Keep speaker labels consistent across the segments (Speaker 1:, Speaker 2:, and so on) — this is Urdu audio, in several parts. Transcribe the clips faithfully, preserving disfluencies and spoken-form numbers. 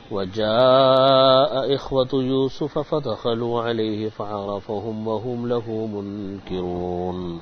Speaker 1: وجاء إخوة يوسف فدخلوا عليه فعرفهم وهم له منكرون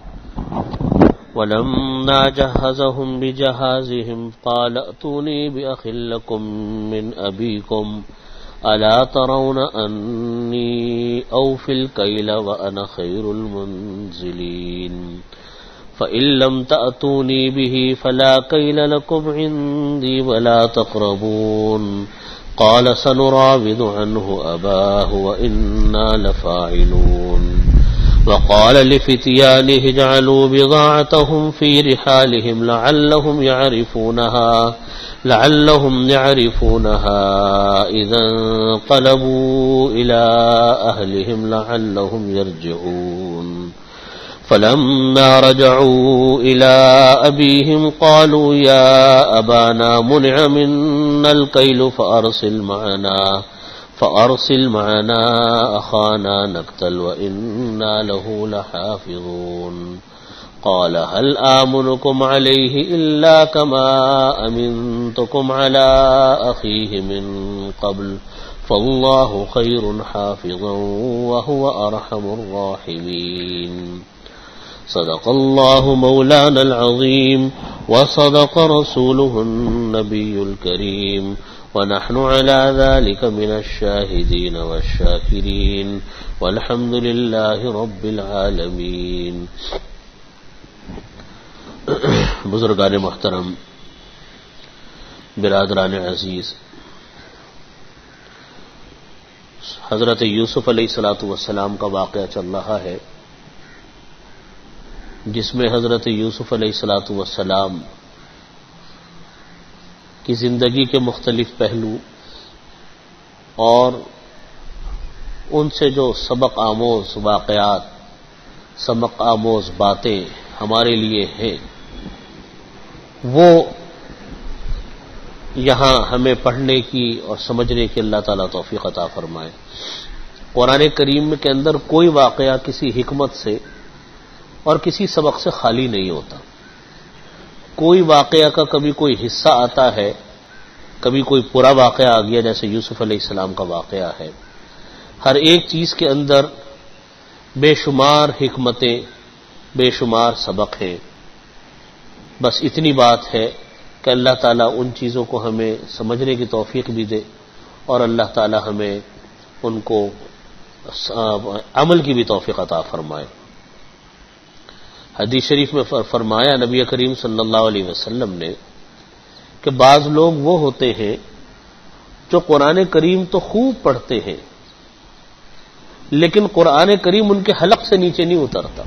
Speaker 1: ولما جهزهم بجهازهم قال ائتوني بأخ لكم من أبيكم ألا ترون أني أوفي الكيل وأنا خير المنزلين فإن لم تأتوني به فلا كيل لكم عندي ولا تقربون قال سنراود عنه أباه وإنا لفاعلون وقال لفتيانه اجعلوا بضاعتهم في رحالهم لعلهم يعرفونها لعلهم يعرفونها إذا انقلبوا إلى أهلهم لعلهم يرجعون فلما رجعوا إلى أبيهم قالوا يا أبانا منع منا الكيل فأرسل معنا فأرسل معنا أخانا نكتل وإنا له لحافظون قال هل آمنكم عليه إلا كما أمنتكم على أخيه من قبل فالله خير حافظا وهو أرحم الراحمين صدق الله مولانا العظيم وصدق رسوله النبي الكريم ونحن على ذلك من الشاهدين والشاكرين والحمد لله رب العالمين. بزرگان محترم، برادران عزیز، حضرت یوسف علیہ الصلوۃ والسلام کا واقعہ چل رہا ہے جس میں حضرت یوسف علیہ الصلوۃ والسلام کی زندگی کے مختلف پہلو اور ان سے جو سبق آموز واقعات، سبق آموز باتیں ہمارے لیے ہیں، وہ یہاں ہمیں پڑھنے کی اور سمجھنے کی اللہ تعالیٰ توفیق عطا فرمائے. قرآن کریم کے اندر کوئی واقعہ کسی حکمت سے اور کسی سبق سے خالی نہیں ہوتا. کوئی واقعہ کا کبھی کوئی حصہ آتا ہے، کبھی کوئی پورا واقعہ آ گیا جیسے یوسف علیہ السلام کا واقعہ ہے. ہر ایک چیز کے اندر بے شمار حکمتیں، بے شمار سبق ہیں. بس اتنی بات ہے کہ اللہ تعالیٰ ان چیزوں کو ہمیں سمجھنے کی توفیق بھی دے اور اللہ تعالیٰ ہمیں ان کو عمل کی بھی توفیق عطا فرمائے. حدیث شریف میں فرمایا نبی کریم صلی اللہ علیہ وسلم نے کہ بعض لوگ وہ ہوتے ہیں جو قرآن کریم تو خوب پڑھتے ہیں لیکن قرآن کریم ان کے حلق سے نیچے نہیں اترتا.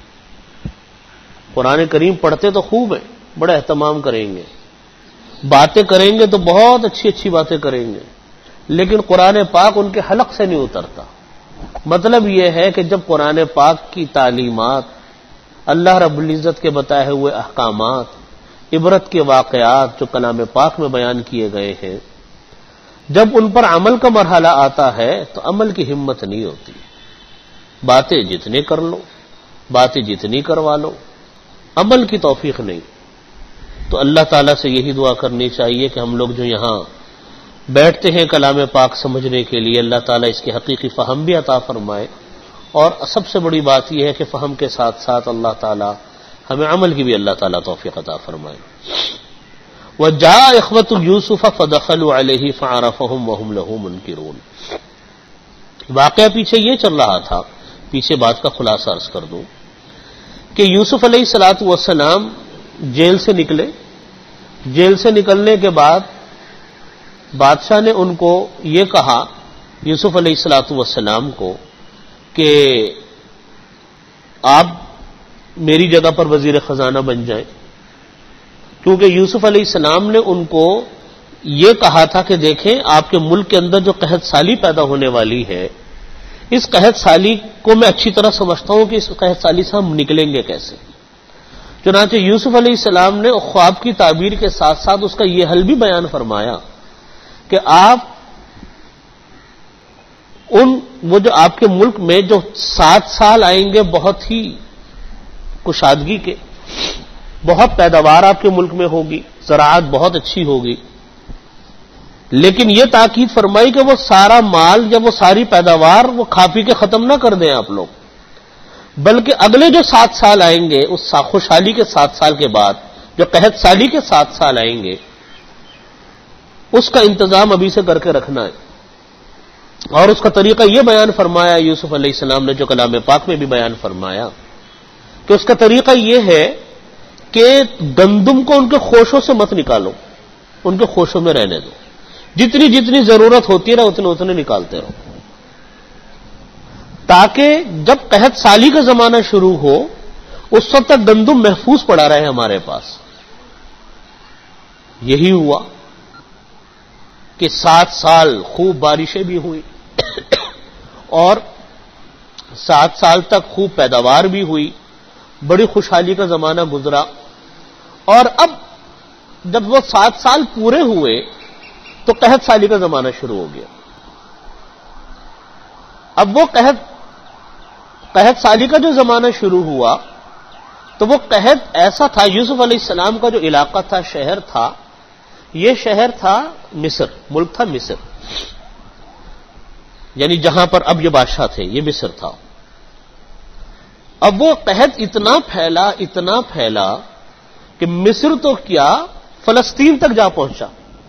Speaker 1: قرآن کریم پڑھتے تو خوب ہیں، بڑا اہتمام کریں گے، باتیں کریں گے تو بہت اچھی اچھی باتیں کریں گے، لیکن قرآن پاک ان کے حلق سے نہیں اترتا. مطلب یہ ہے کہ جب قرآن پاک کی تعلیمات، اللہ رب العزت کے بتائے ہوئے احکامات، عبرت کے واقعات جو کلام پاک میں بیان کیے گئے ہیں، جب ان پر عمل کا مرحلہ آتا ہے تو عمل کی ہمت نہیں ہوتی. باتیں جتنے کر لو، باتیں جتنی کروا لو، عمل کی توفیق نہیں. تو اللہ تعالیٰ سے یہی دعا کرنی چاہیے کہ ہم لوگ جو یہاں بیٹھتے ہیں کلام پاک سمجھنے کے لیے، اللہ تعالیٰ اس کی حقیقی فہم بھی عطا فرمائے، اور سب سے بڑی بات یہ ہے کہ فہم کے ساتھ ساتھ اللہ تعالیٰ ہمیں عمل کی بھی اللہ تعالیٰ توفیق عطا فرمائے. وَجَاءَ إِخْوَةُ يُوسُفَ فَدَخَلُوا عَلَيْهِ فَعَرَفَهُمْ وَهُمْ لَهُ مُنْكِرُونَ. واقعہ پیچھے یہ چل رہا تھا، پیچھے بات کا خلاصہ عرض کر دوں کہ یوسف علیہ الصلوۃ والسلام جیل سے نکلے. جیل سے نکلنے کے بعد بادشاہ نے ان کو یہ کہا، یوسف علیہ الصلوۃ والسلام کو، کہ آپ میری جگہ پر وزیر خزانہ بن جائیں، کیونکہ یوسف علیہ السلام نے ان کو یہ کہا تھا کہ دیکھیں آپ کے ملک کے اندر جو قحط سالی پیدا ہونے والی ہے، اس قحط سالی کو میں اچھی طرح سمجھتا ہوں کہ اس قحط سالی سے ہم نکلیں گے کیسے. چنانچہ یوسف علیہ السلام نے خواب کی تعبیر کے ساتھ ساتھ اس کا یہ حل بھی بیان فرمایا کہ آپ ان وہ جو آپ کے ملک میں جو سات سال آئیں گے بہت ہی کشادگی کے، بہت پیداوار آپ کے ملک میں ہوگی، زراعت بہت اچھی ہوگی، لیکن یہ تاکید فرمائی کہ وہ سارا مال یا وہ ساری پیداوار وہ کھا پی کے ختم نہ کر دیں آپ لوگ، بلکہ اگلے جو سات سال آئیں گے اس خوشحالی کے سات سال کے بعد جو قحط سالی کے سات سال آئیں گے اس کا انتظام ابھی سے کر کے رکھنا ہے۔ اور اس کا طریقہ یہ بیان فرمایا یوسف علیہ السلام نے جو کلام پاک میں بھی بیان فرمایا کہ اس کا طریقہ یہ ہے کہ گندم کو ان کے خوشوں سے مت نکالو، ان کے خوشوں میں رہنے دو، جتنی جتنی ضرورت ہوتی ہے نا اتنے اتنے نکالتے رہو، تاکہ جب قحط سالی کا زمانہ شروع ہو اس وقت تک گندم محفوظ پڑا رہے ہمارے پاس۔ یہی ہوا کہ سات سال خوب بارشیں بھی ہوئی اور سات سال تک خوب پیداوار بھی ہوئی، بڑی خوشحالی کا زمانہ گزرا، اور اب جب وہ سات سال پورے ہوئے تو قحط سالی کا زمانہ شروع ہو گیا۔ اب وہ قحط قحط سالی کا جو زمانہ شروع ہوا تو وہ قحط ایسا تھا، یوسف علیہ السلام کا جو علاقہ تھا، شہر تھا، یہ شہر تھا مصر، ملک تھا مصر، یعنی جہاں پر اب یہ بادشاہ تھے یہ مصر تھا۔ اب وہ قحط اتنا پھیلا اتنا پھیلا کہ مصر تو کیا فلسطین تک جا پہنچا،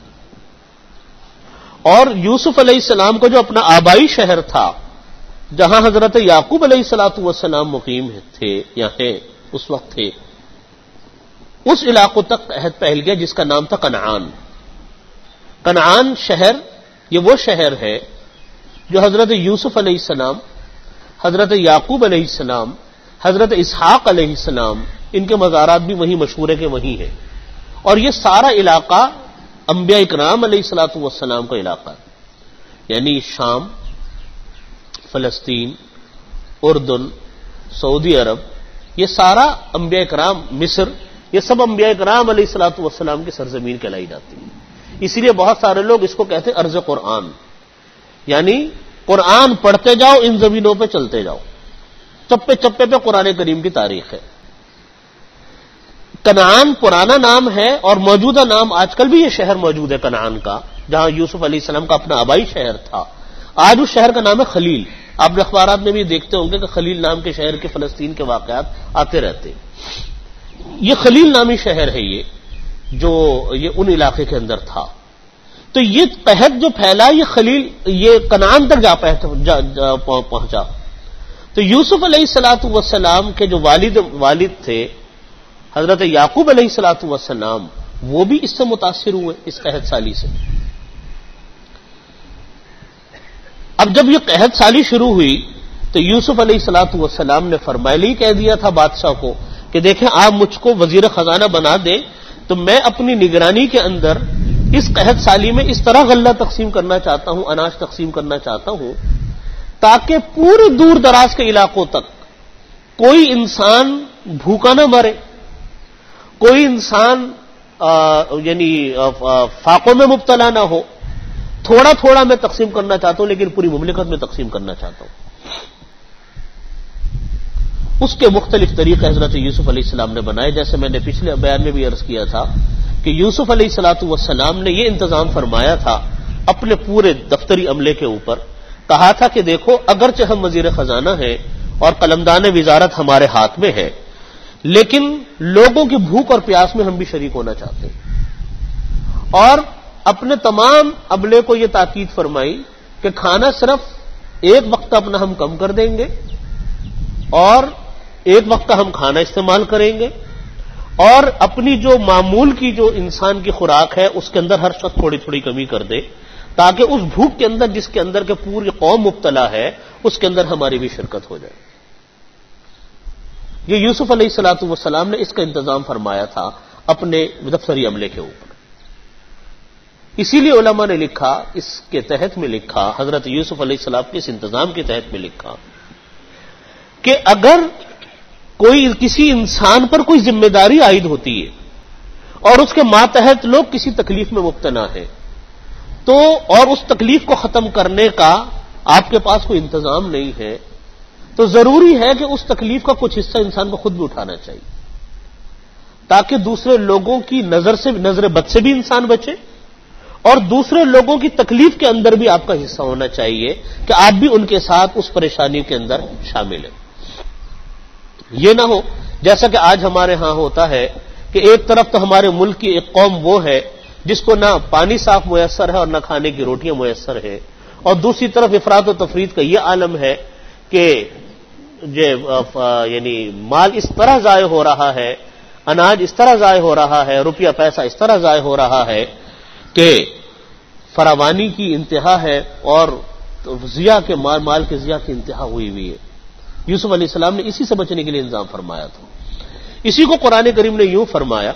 Speaker 1: اور یوسف علیہ السلام کو جو اپنا آبائی شہر تھا جہاں حضرت یعقوب علیہ الصلوۃ والسلام مقیم تھے یا ہیں اس وقت تھے، اس علاقوں تک قحط پھیل گیا جس کا نام تھا کنعان۔ کنعان شہر یہ وہ شہر ہے جو حضرت یوسف علیہ السلام، حضرت یعقوب علیہ السلام، حضرت اسحاق علیہ السلام ان کے مزارات بھی وہیں مشہور ہے کہ وہیں ہے، اور یہ سارا علاقہ انبیاء اکرام علیہ الصلوۃ والسلام کا علاقہ ہے، یعنی شام، فلسطین، اردن، سعودی عرب، یہ سارا انبیاء اکرام، مصر، یہ سب انبیاء اکرام علیہ الصلوۃ والسلام کی سرزمین کہلائی جاتی ہے۔ اسی لیے بہت سارے لوگ اس کو کہتے ہیں ارض قرآن، یعنی قرآن پڑھتے جاؤ ان زمینوں پہ چلتے جاؤ، چپے چپے پہ قرآن کریم کی تاریخ ہے۔ کنعان پرانا نام ہے اور موجودہ نام آج کل بھی یہ شہر موجود ہے کنعان کا، جہاں یوسف علیہ السلام کا اپنا آبائی شہر تھا۔ آج اس شہر کا نام ہے خلیل۔ آپ نے اخبارات میں بھی دیکھتے ہوں گے کہ خلیل نام کے شہر کے فلسطین کے واقعات آتے رہتے ہیں۔ یہ خلیل نامی شہر ہے یہ جو یہ ان علاقے کے اندر تھا۔ تو یہ قحط جو پھیلا یہ خلیل یہ کنعان تک جا پہنچا۔ تو یوسف علیہ الصلوۃ والسلام کے جو والد والد تھے حضرت یعقوب علیہ الصلوۃ والسلام، وہ بھی اس سے متاثر ہوئے، اس قحط سالی سے۔ اب جب یہ قحط سالی شروع ہوئی تو یوسف علیہ الصلوۃ والسلام نے فرمائلی کہہ دیا تھا بادشاہ کو کہ دیکھیں آپ مجھ کو وزیر خزانہ بنا دیں تو میں اپنی نگرانی کے اندر اس قحط سالی میں اس طرح غلہ تقسیم کرنا چاہتا ہوں، اناج تقسیم کرنا چاہتا ہوں تاکہ پورے دور دراز کے علاقوں تک کوئی انسان بھوکا نہ مرے، کوئی انسان آ, یعنی آ, فاقوں میں مبتلا نہ ہو۔ تھوڑا تھوڑا میں تقسیم کرنا چاہتا ہوں لیکن پوری مملکت میں تقسیم کرنا چاہتا ہوں۔ اس کے مختلف طریقے حضرت یوسف علیہ السلام نے بنائے، جیسے میں نے پچھلے بیان میں بھی عرض کیا تھا کہ یوسف علیہ الصلوۃ والسلام نے یہ انتظام فرمایا تھا اپنے پورے دفتری عملے کے اوپر، کہا تھا کہ دیکھو اگرچہ ہم وزیر خزانہ ہیں اور قلمدان وزارت ہمارے ہاتھ میں ہے، لیکن لوگوں کی بھوک اور پیاس میں ہم بھی شریک ہونا چاہتے ہیں، اور اپنے تمام عملے کو یہ تاکید فرمائی کہ کھانا صرف ایک وقت اپنا ہم کم کر دیں گے اور ایک وقت کا ہم کھانا استعمال کریں گے، اور اپنی جو معمول کی جو انسان کی خوراک ہے اس کے اندر ہر شخص تھوڑی تھوڑی کمی کر دے تاکہ اس بھوک کے اندر جس کے اندر کے پوری قوم مبتلا ہے اس کے اندر ہماری بھی شرکت ہو جائے۔ یہ یوسف علیہ الصلوۃ والسلام نے اس کا انتظام فرمایا تھا اپنے دفتری عملے کے اوپر۔ اسی لیے علماء نے لکھا، اس کے تحت میں لکھا، حضرت یوسف علیہ السلام کے اس انتظام کے تحت میں لکھا کہ اگر کوئی کسی انسان پر کوئی ذمہ داری عائد ہوتی ہے اور اس کے ماتحت لوگ کسی تکلیف میں مبتلا ہیں تو اور اس تکلیف کو ختم کرنے کا آپ کے پاس کوئی انتظام نہیں ہے تو ضروری ہے کہ اس تکلیف کا کچھ حصہ انسان کو خود بھی اٹھانا چاہیے تاکہ دوسرے لوگوں کی نظر سے نظر بد سے بھی انسان بچے اور دوسرے لوگوں کی تکلیف کے اندر بھی آپ کا حصہ ہونا چاہیے کہ آپ بھی ان کے ساتھ اس پریشانی کے اندر شامل ہیں. یہ نہ ہو جیسا کہ آج ہمارے ہاں ہوتا ہے کہ ایک طرف تو ہمارے ملک کی ایک قوم وہ ہے جس کو نہ پانی صاف میسر ہے اور نہ کھانے کی روٹیاں میسر ہیں، اور دوسری طرف افراط و تفریط کا یہ عالم ہے کہ یعنی مال اس طرح ضائع ہو رہا ہے، اناج اس طرح ضائع ہو رہا ہے، روپیہ پیسہ اس طرح ضائع ہو رہا ہے کہ فراوانی کی انتہا ہے اور ضیاء کے مال مال کے ضیاء کی انتہا ہوئی ہوئی ہے. یوسف علیہ السلام نے اسی سے بچنے کے لیے انتظام فرمایا تھا. اسی کو قرآن کریم نے یوں فرمایا،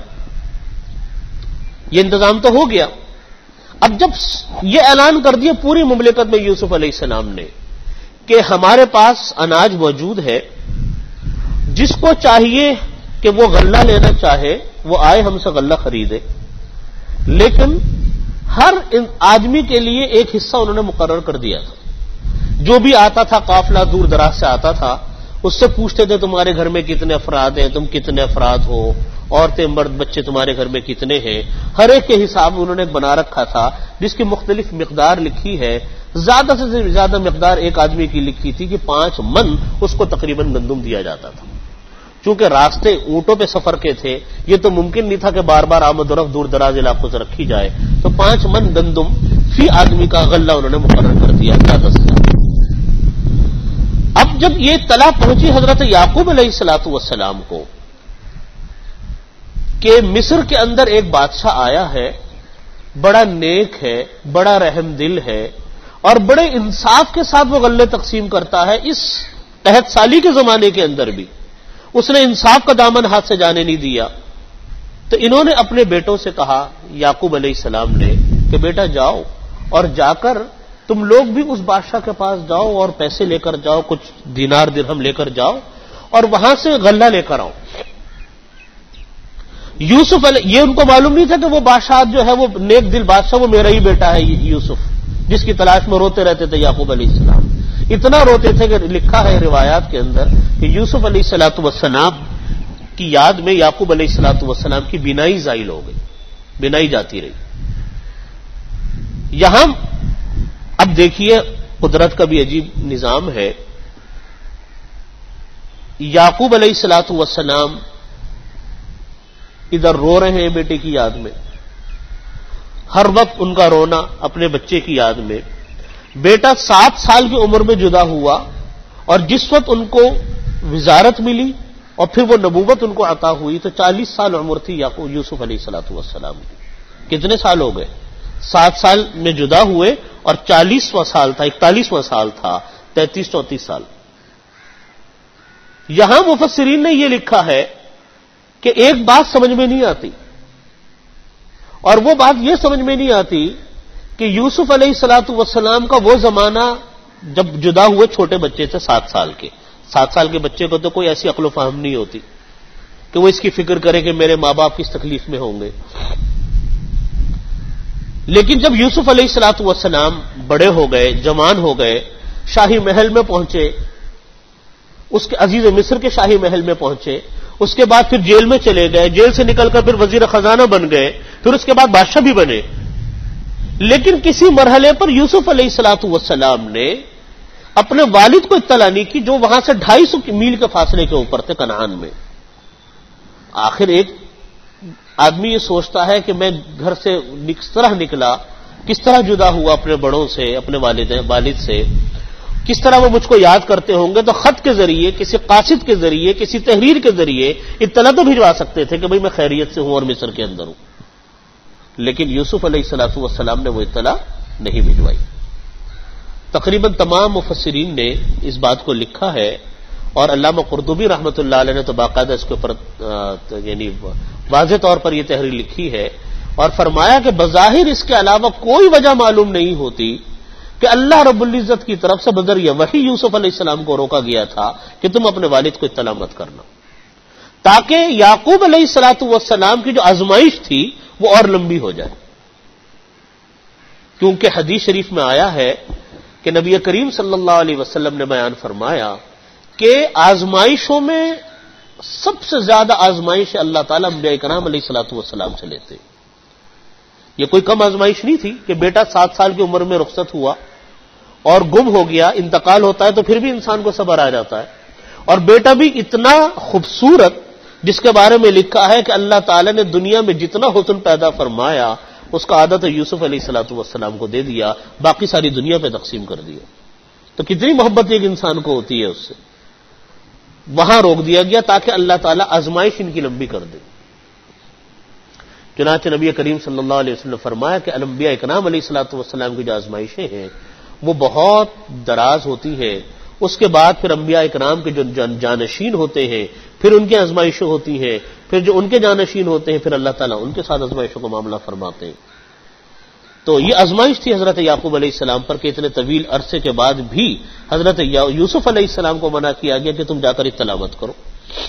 Speaker 1: یہ انتظام تو ہو گیا، اب جب یہ اعلان کر دیا پوری مملکت میں یوسف علیہ السلام نے کہ ہمارے پاس اناج موجود ہے، جس کو چاہیے کہ وہ غلہ لینا چاہے وہ آئے ہم سے غلہ خریدے، لیکن ہر آدمی کے لیے ایک حصہ انہوں نے مقرر کر دیا تھا. جو بھی آتا تھا قافلہ دور دراز سے آتا تھا، اس سے پوچھتے تھے تمہارے گھر میں کتنے افراد ہیں، تم کتنے افراد ہو، عورتیں مرد بچے تمہارے گھر میں کتنے ہیں. ہر ایک کے حساب انہوں نے ایک بنا رکھا تھا جس کی مختلف مقدار لکھی ہے. زیادہ سے زیادہ مقدار ایک آدمی کی لکھی تھی کہ پانچ من اس کو تقریباً گندم دیا جاتا تھا. چونکہ راستے اونٹوں پہ سفر کے تھے، یہ تو ممکن نہیں تھا کہ بار بار آمد و رفت دور دراز علاقوں سے رکھی جائے، تو پانچ من گندم فی آدمی کا غلہ انہوں نے مقرر کر دیا زیادہ سے زیادہ. اب جب یہ اطلاع پہنچی حضرت یعقوب علیہ الصلوۃ والسلام کو کہ مصر کے اندر ایک بادشاہ آیا ہے، بڑا نیک ہے، بڑا رحم دل ہے، اور بڑے انصاف کے ساتھ وہ غلے تقسیم کرتا ہے، اس قحط سالی کے زمانے کے اندر بھی اس نے انصاف کا دامن ہاتھ سے جانے نہیں دیا. تو انہوں نے اپنے بیٹوں سے کہا، یعقوب علیہ السلام نے، کہ بیٹا جاؤ اور جا کر تم لوگ بھی اس بادشاہ کے پاس جاؤ اور پیسے لے کر جاؤ، کچھ دینار درہم لے کر جاؤ اور وہاں سے غلہ لے کر آؤ. یوسف علیہ یہ ان کو معلوم نہیں تھا کہ وہ بادشاہ جو ہے وہ نیک دل بادشاہ وہ میرا ہی بیٹا ہے یوسف، جس کی تلاش میں روتے رہتے تھے یعقوب علیہ السلام. اتنا روتے تھے کہ لکھا ہے روایات کے اندر کہ یوسف علیہ الصلوۃ والسلام کی یاد میں یعقوب علیہ الصلوۃ والسلام کی بینائی زائل ہو گئی، بینائی جاتی رہی. یہاں اب دیکھیے قدرت کا بھی عجیب نظام ہے. یعقوب علیہ الصلوۃ والسلام ادھر رو رہے ہیں بیٹے کی یاد میں، ہر وقت ان کا رونا اپنے بچے کی یاد میں. بیٹا سات سال کی عمر میں جدا ہوا اور جس وقت ان کو وزارت ملی اور پھر وہ نبوت ان کو عطا ہوئی تو چالیس سال عمر تھی یعقوب یوسف علیہ الصلوۃ والسلام کی. کتنے سال ہو گئے؟ سات سال میں جدا ہوئے اور چالیسواں سال تھا، اکتالیسواں سال تھا، تینتیس چونتیس سال. یہاں مفسرین نے یہ لکھا ہے کہ ایک بات سمجھ میں نہیں آتی، اور وہ بات یہ سمجھ میں نہیں آتی کہ یوسف علیہ الصلوۃ والسلام کا وہ زمانہ جب جدا ہوئے چھوٹے بچے تھے سات سال کے. سات سال کے بچے کو تو کوئی ایسی عقل و فہم نہیں ہوتی کہ وہ اس کی فکر کرے کہ میرے ماں باپ کس تکلیف میں ہوں گے. لیکن جب یوسف علیہ الصلوۃ والسلام بڑے ہو گئے، جوان ہو گئے، شاہی محل میں پہنچے، اس کے عزیز مصر کے شاہی محل میں پہنچے، اس کے بعد پھر جیل میں چلے گئے، جیل سے نکل کر پھر وزیر خزانہ بن گئے، پھر اس کے بعد بادشاہ بھی بنے. لیکن کسی مرحلے پر یوسف علیہ الصلوۃ والسلام نے اپنے والد کو اطلاع نہیں کی، جو وہاں سے ڈھائی سو میل کے فاصلے کے اوپر تھے کنعان میں. آخر ایک آدمی یہ سوچتا ہے کہ میں گھر سے کس طرح نکلا، کس طرح جدا ہوا اپنے بڑوں سے، اپنے والد والد سے، کس طرح وہ مجھ کو یاد کرتے ہوں گے. تو خط کے ذریعے، کسی قاصد کے ذریعے، کسی تحریر کے ذریعے اطلاع تو بھجوا سکتے تھے کہ بھئی میں خیریت سے ہوں اور مصر کے اندر ہوں. لیکن یوسف علیہ الصلوۃ والسلام نے وہ اطلاع نہیں بھجوائی. تقریباً تمام مفسرین نے اس بات کو لکھا ہے، اور علامہ قرطبی رحمۃ اللہ علیہ نے تو باقاعدہ اس کے اوپر یعنی واضح طور پر یہ تحریر لکھی ہے اور فرمایا کہ بظاہر اس کے علاوہ کوئی وجہ معلوم نہیں ہوتی کہ اللہ رب العزت کی طرف سے بذریعہ وحی یوسف علیہ السلام کو روکا گیا تھا کہ تم اپنے والد کو اطلاع مت کرنا، تاکہ یعقوب علیہ الصلوۃ والسلام کی جو آزمائش تھی وہ اور لمبی ہو جائے. کیونکہ حدیث شریف میں آیا ہے کہ نبی کریم صلی اللہ علیہ وسلم نے بیان فرمایا کہ آزمائشوں میں سب سے زیادہ آزمائش اللہ تعالیٰ انبیاء کرام علیہ الصلوۃ والسلام سے لیتے. یہ کوئی کم آزمائش نہیں تھی کہ بیٹا سات سال کی عمر میں رخصت ہوا اور گم ہو گیا، انتقال ہوتا ہے تو پھر بھی انسان کو صبر آ جاتا ہے، اور بیٹا بھی اتنا خوبصورت جس کے بارے میں لکھا ہے کہ اللہ تعالی نے دنیا میں جتنا حسن پیدا فرمایا اس کا عادت یوسف علیہ الصلوۃ والسلام کو دے دیا، باقی ساری دنیا پہ تقسیم کر دیا. تو کتنی محبت ایک انسان کو ہوتی ہے اس سے. وہاں روک دیا گیا تاکہ اللہ تعالیٰ آزمائش ان کی لمبی کر دے. چنانچہ نبی کریم صلی اللہ علیہ وسلم نے فرمایا کہ انبیاء اکرام علیہ الصلوۃ والسلام کی جو آزمائشیں ہیں وہ بہت دراز ہوتی ہیں. اس کے بعد پھر انبیاء اکرام کے جو جانشین ہوتے ہیں پھر ان کی آزمائشیں ہوتی ہیں، پھر جو ان کے جانشین ہوتے ہیں پھر اللہ تعالیٰ ان کے ساتھ آزمائشوں کا معاملہ فرماتے ہیں. تو یہ آزمائش تھی حضرت یعقوب علیہ السلام پر کہ اتنے طویل عرصے کے بعد بھی حضرت یوسف علیہ السلام کو منع کیا گیا کہ تم جا کر اطلاع مت کرو.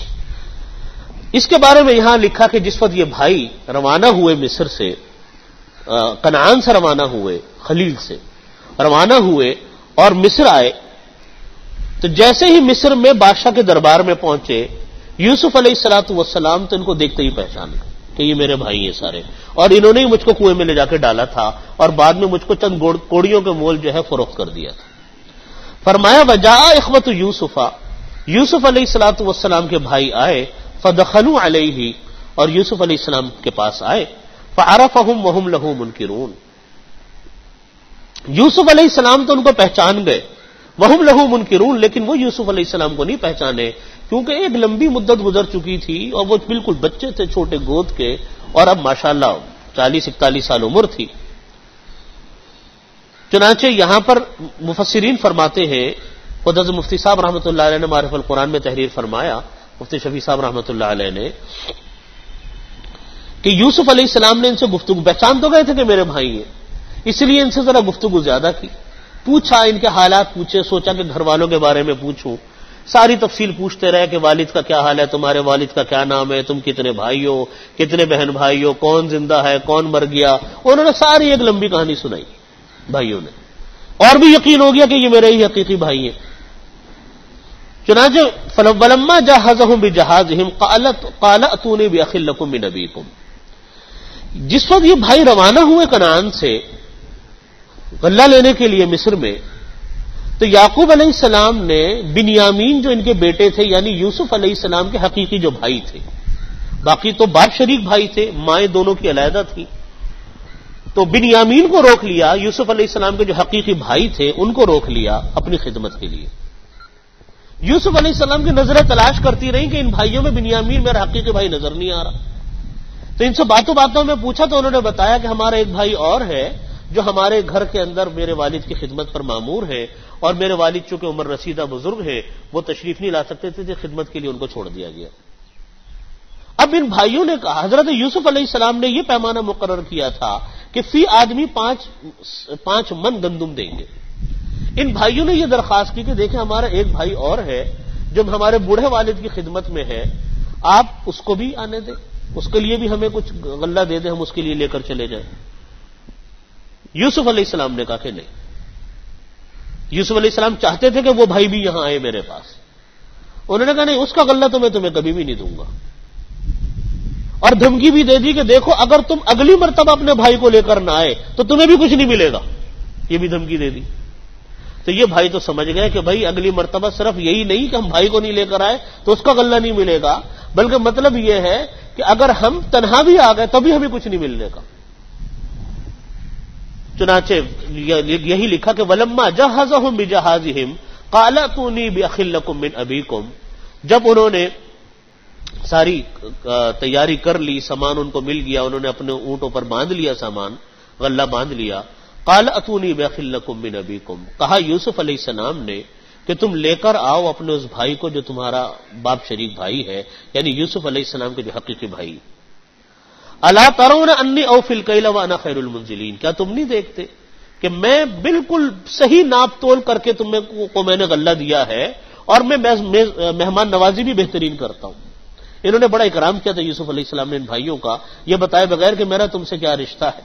Speaker 1: اس کے بارے میں یہاں لکھا کہ جس وقت یہ بھائی روانہ ہوئے مصر سے، کنعان سے روانہ ہوئے، خلیل سے روانہ ہوئے اور مصر آئے، تو جیسے ہی مصر میں بادشاہ کے دربار میں پہنچے یوسف علیہ الصلوۃ والسلام تو ان کو دیکھتے ہی پہچان گئے کہ یہ میرے بھائی ہیں سارے، اور انہوں نے ہی مجھ کو کنویں میں لے جا کے ڈالا تھا اور بعد میں مجھ کو چند کوڑیوں کے مول جو ہے فروخت کر دیا تھا. فرمایا وجاء اخوۃ یوسف، یوسف علیہ الصلوۃ والسلام کے بھائی آئے، فدخلوا علیہ، اور یوسف علیہ السلام کے پاس آئے، فعرفہم وہم لہ منکرون، یوسف علیہ السلام تو ان کو پہچان گئے، وہم لہ منکرون، لیکن وہ یوسف علیہ السلام کو نہیں پہچانے کیونکہ ایک لمبی مدت گزر چکی تھی اور وہ بالکل بچے تھے چھوٹے گود کے، اور اب ماشاءاللہ چالیس اکتالیس سال عمر تھی. چنانچہ یہاں پر مفسرین فرماتے ہیں، خود حضرت مفتی صاحب رحمۃ اللہ علیہ نے معرف القرآن میں تحریر فرمایا، مفتی شفیع صاحب رحمۃ اللہ علیہ نے، کہ یوسف علیہ السلام نے ان سے گفتگو، پہچان تو گئے تھے کہ میرے بھائی ہیں، اس لیے ان سے ذرا گفتگو زیادہ کی، پوچھا، ان کے حالات پوچھے، سوچا کہ گھر والوں کے بارے میں پوچھوں، ساری تفصیل پوچھتے رہے کہ والد کا کیا حال ہے، تمہارے والد کا کیا نام ہے، تم کتنے بھائی ہو، کتنے بہن بھائی ہو، کون زندہ ہے، کون مر گیا. انہوں نے ساری ایک لمبی کہانی سنائی بھائیوں نے، اور بھی یقین ہو گیا کہ یہ میرے ہی حقیقی بھائی ہیں. چنانچہ فلما جہزہم بجہازہم قال اتونی باخ لکم من ابیکم، جس وقت یہ بھائی روانہ ہوئے کنعان سے غلہ لینے کے لیے مصر میں، تو یعقوب علیہ السلام نے بنیامین جو ان کے بیٹے تھے یعنی یوسف علیہ السلام کے حقیقی جو بھائی تھے، باقی تو باپ شریک بھائی تھے، مائیں دونوں کی علیحدہ تھی، تو بنیامین کو روک لیا، یوسف علیہ السلام کے جو حقیقی بھائی تھے ان کو روک لیا اپنی خدمت کے لیے. یوسف علیہ السلام کی نظریں تلاش کرتی رہیں کہ ان بھائیوں میں بنیامین میرا حقیقی بھائی نظر نہیں آ رہا. تو ان سے باتوں باتوں میں پوچھا تو انہوں نے بتایا کہ ہمارا ایک بھائی اور ہے جو ہمارے گھر کے اندر میرے والد کی خدمت پر مامور ہے، اور میرے والد چونکہ عمر رسیدہ بزرگ ہے وہ تشریف نہیں لا سکتے تھے، خدمت کے لیے ان کو چھوڑ دیا گیا. اب ان بھائیوں نے کہا، حضرت یوسف علیہ السلام نے یہ پیمانہ مقرر کیا تھا کہ فی آدمی پانچ پانچ من گندم دیں گے. ان بھائیوں نے یہ درخواست کی کہ دیکھیں ہمارا ایک بھائی اور ہے جو ہمارے بوڑھے والد کی خدمت میں ہے، آپ اس کو بھی آنے دیں، اس کے لیے بھی ہمیں کچھ غلہ دے دیں، ہم اس کے لیے لے کر چلے جائیں. یوسف علیہ السلام نے کہا کہ نہیں. یوسف علیہ السلام چاہتے تھے کہ وہ بھائی بھی یہاں آئے میرے پاس. انہوں نے کہا نہیں، اس کا غلہ تو میں تمہیں کبھی بھی نہیں دوں گا، اور دھمکی بھی دے دی کہ دیکھو اگر تم اگلی مرتبہ اپنے بھائی کو لے کر نہ آئے تو تمہیں بھی کچھ نہیں ملے گا. یہ بھی دھمکی دے دی. تو یہ بھائی تو سمجھ گئے کہ بھائی اگلی مرتبہ صرف یہی نہیں کہ ہم بھائی کو نہیں لے کر آئے تو اس کا غلہ نہیں ملے گا، بلکہ مطلب یہ ہے کہ اگر ہم تنہا بھی آ گئے تبھی ہمیں کچھ نہیں ملنے کا. چنانچہ یہی لکھا کہ ولما جہزہم بجہازہم قال اتونی باخ لکم من ابیکم، جب انہوں نے ساری تیاری کر لی، سامان ان کو مل گیا، انہوں نے اپنے اونٹوں پر باندھ لیا، سامان غلہ باندھ لیا. قال اتونی باخ لکم من ابیکم، کہا یوسف علیہ السلام نے کہ تم لے کر آؤ اپنے اس بھائی کو جو تمہارا باپ شریک بھائی ہے، یعنی یوسف علیہ السلام کے جو حقیقی بھائی. الا ترون انی اوفی الکیل وانا خیر المنزلین، کیا تم نہیں دیکھتے کہ میں بالکل صحیح ناپ تول کر کے تم کو میں نے غلہ دیا ہے، اور میں مہمان نوازی بھی بہترین کرتا ہوں. انہوں نے بڑا اکرام کیا تھا یوسف علیہ السلام نے ان بھائیوں کا، یہ بتائے بغیر کہ میرا تم سے کیا رشتہ ہے.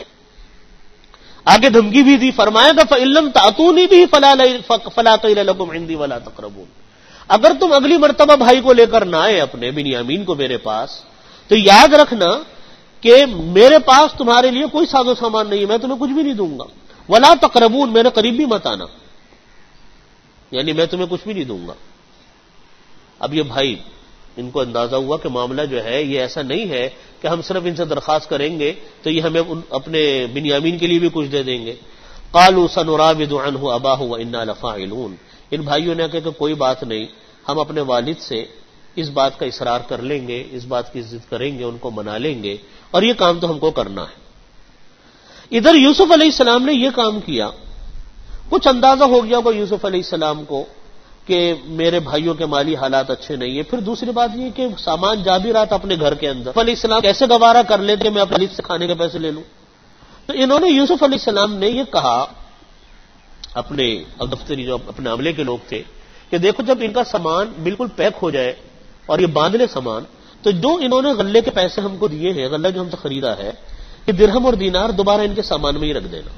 Speaker 1: آگے دھمکی بھی دی، فرمایا تھا فَإِن لَّمْ تَأْتُونِي بِهِ فَلَا قِيلَ لَكُمْ عِندِي وَلَا تَقْرَبُونِ، اگر تم اگلی مرتبہ بھائی کو لے کر نہ آئے اپنے بنیامین کو میرے پاس، تو یاد رکھنا کہ میرے پاس تمہارے لیے کوئی ساز و سامان نہیں ہے، میں تمہیں کچھ بھی نہیں دوں گا، ولا تقربون، میرے قریب بھی مت آنا، یعنی میں تمہیں کچھ بھی نہیں دوں گا۔ اب یہ بھائی ان کو اندازہ ہوا کہ معاملہ جو ہے یہ ایسا نہیں ہے کہ ہم صرف ان سے درخواست کریں گے تو یہ ہمیں اپنے بنیامین کے لیے بھی کچھ دے دیں گے۔ قالوا سنراود عنہ اباہ وانا لفاعلون، ان بھائیوں نے کہا کہ کوئی بات نہیں، ہم اپنے والد سے اس بات کا اصرار کر لیں گے، اس بات کی ضد کریں گے، ان کو منا لیں گے، اور یہ کام تو ہم کو کرنا ہے۔ ادھر یوسف علیہ السلام نے یہ کام کیا، کچھ اندازہ ہو گیا ہوگا یوسف علیہ السلام کو کہ میرے بھائیوں کے مالی حالات اچھے نہیں ہیں۔ پھر دوسری بات یہ کہ سامان جا بھی رہا تھا اپنے گھر کے اندر، علیہ السلام کیسے گوارا کر لیتے کہ میں اپنے والد سے کھانے کے پیسے لے لوں؟ تو انہوں نے یوسف علیہ السلام نے یہ کہا اپنے دفتری جو اپنے عملے کے لوگ تھے کہ دیکھو جب ان کا سامان بالکل پیک ہو جائے اور یہ باندھ لے سامان، تو جو انہوں نے غلے کے پیسے ہم کو دیے ہیں، غلہ جو ہم سے خریدا ہے، کہ درہم اور دینار دوبارہ ان کے سامان میں ہی رکھ دینا،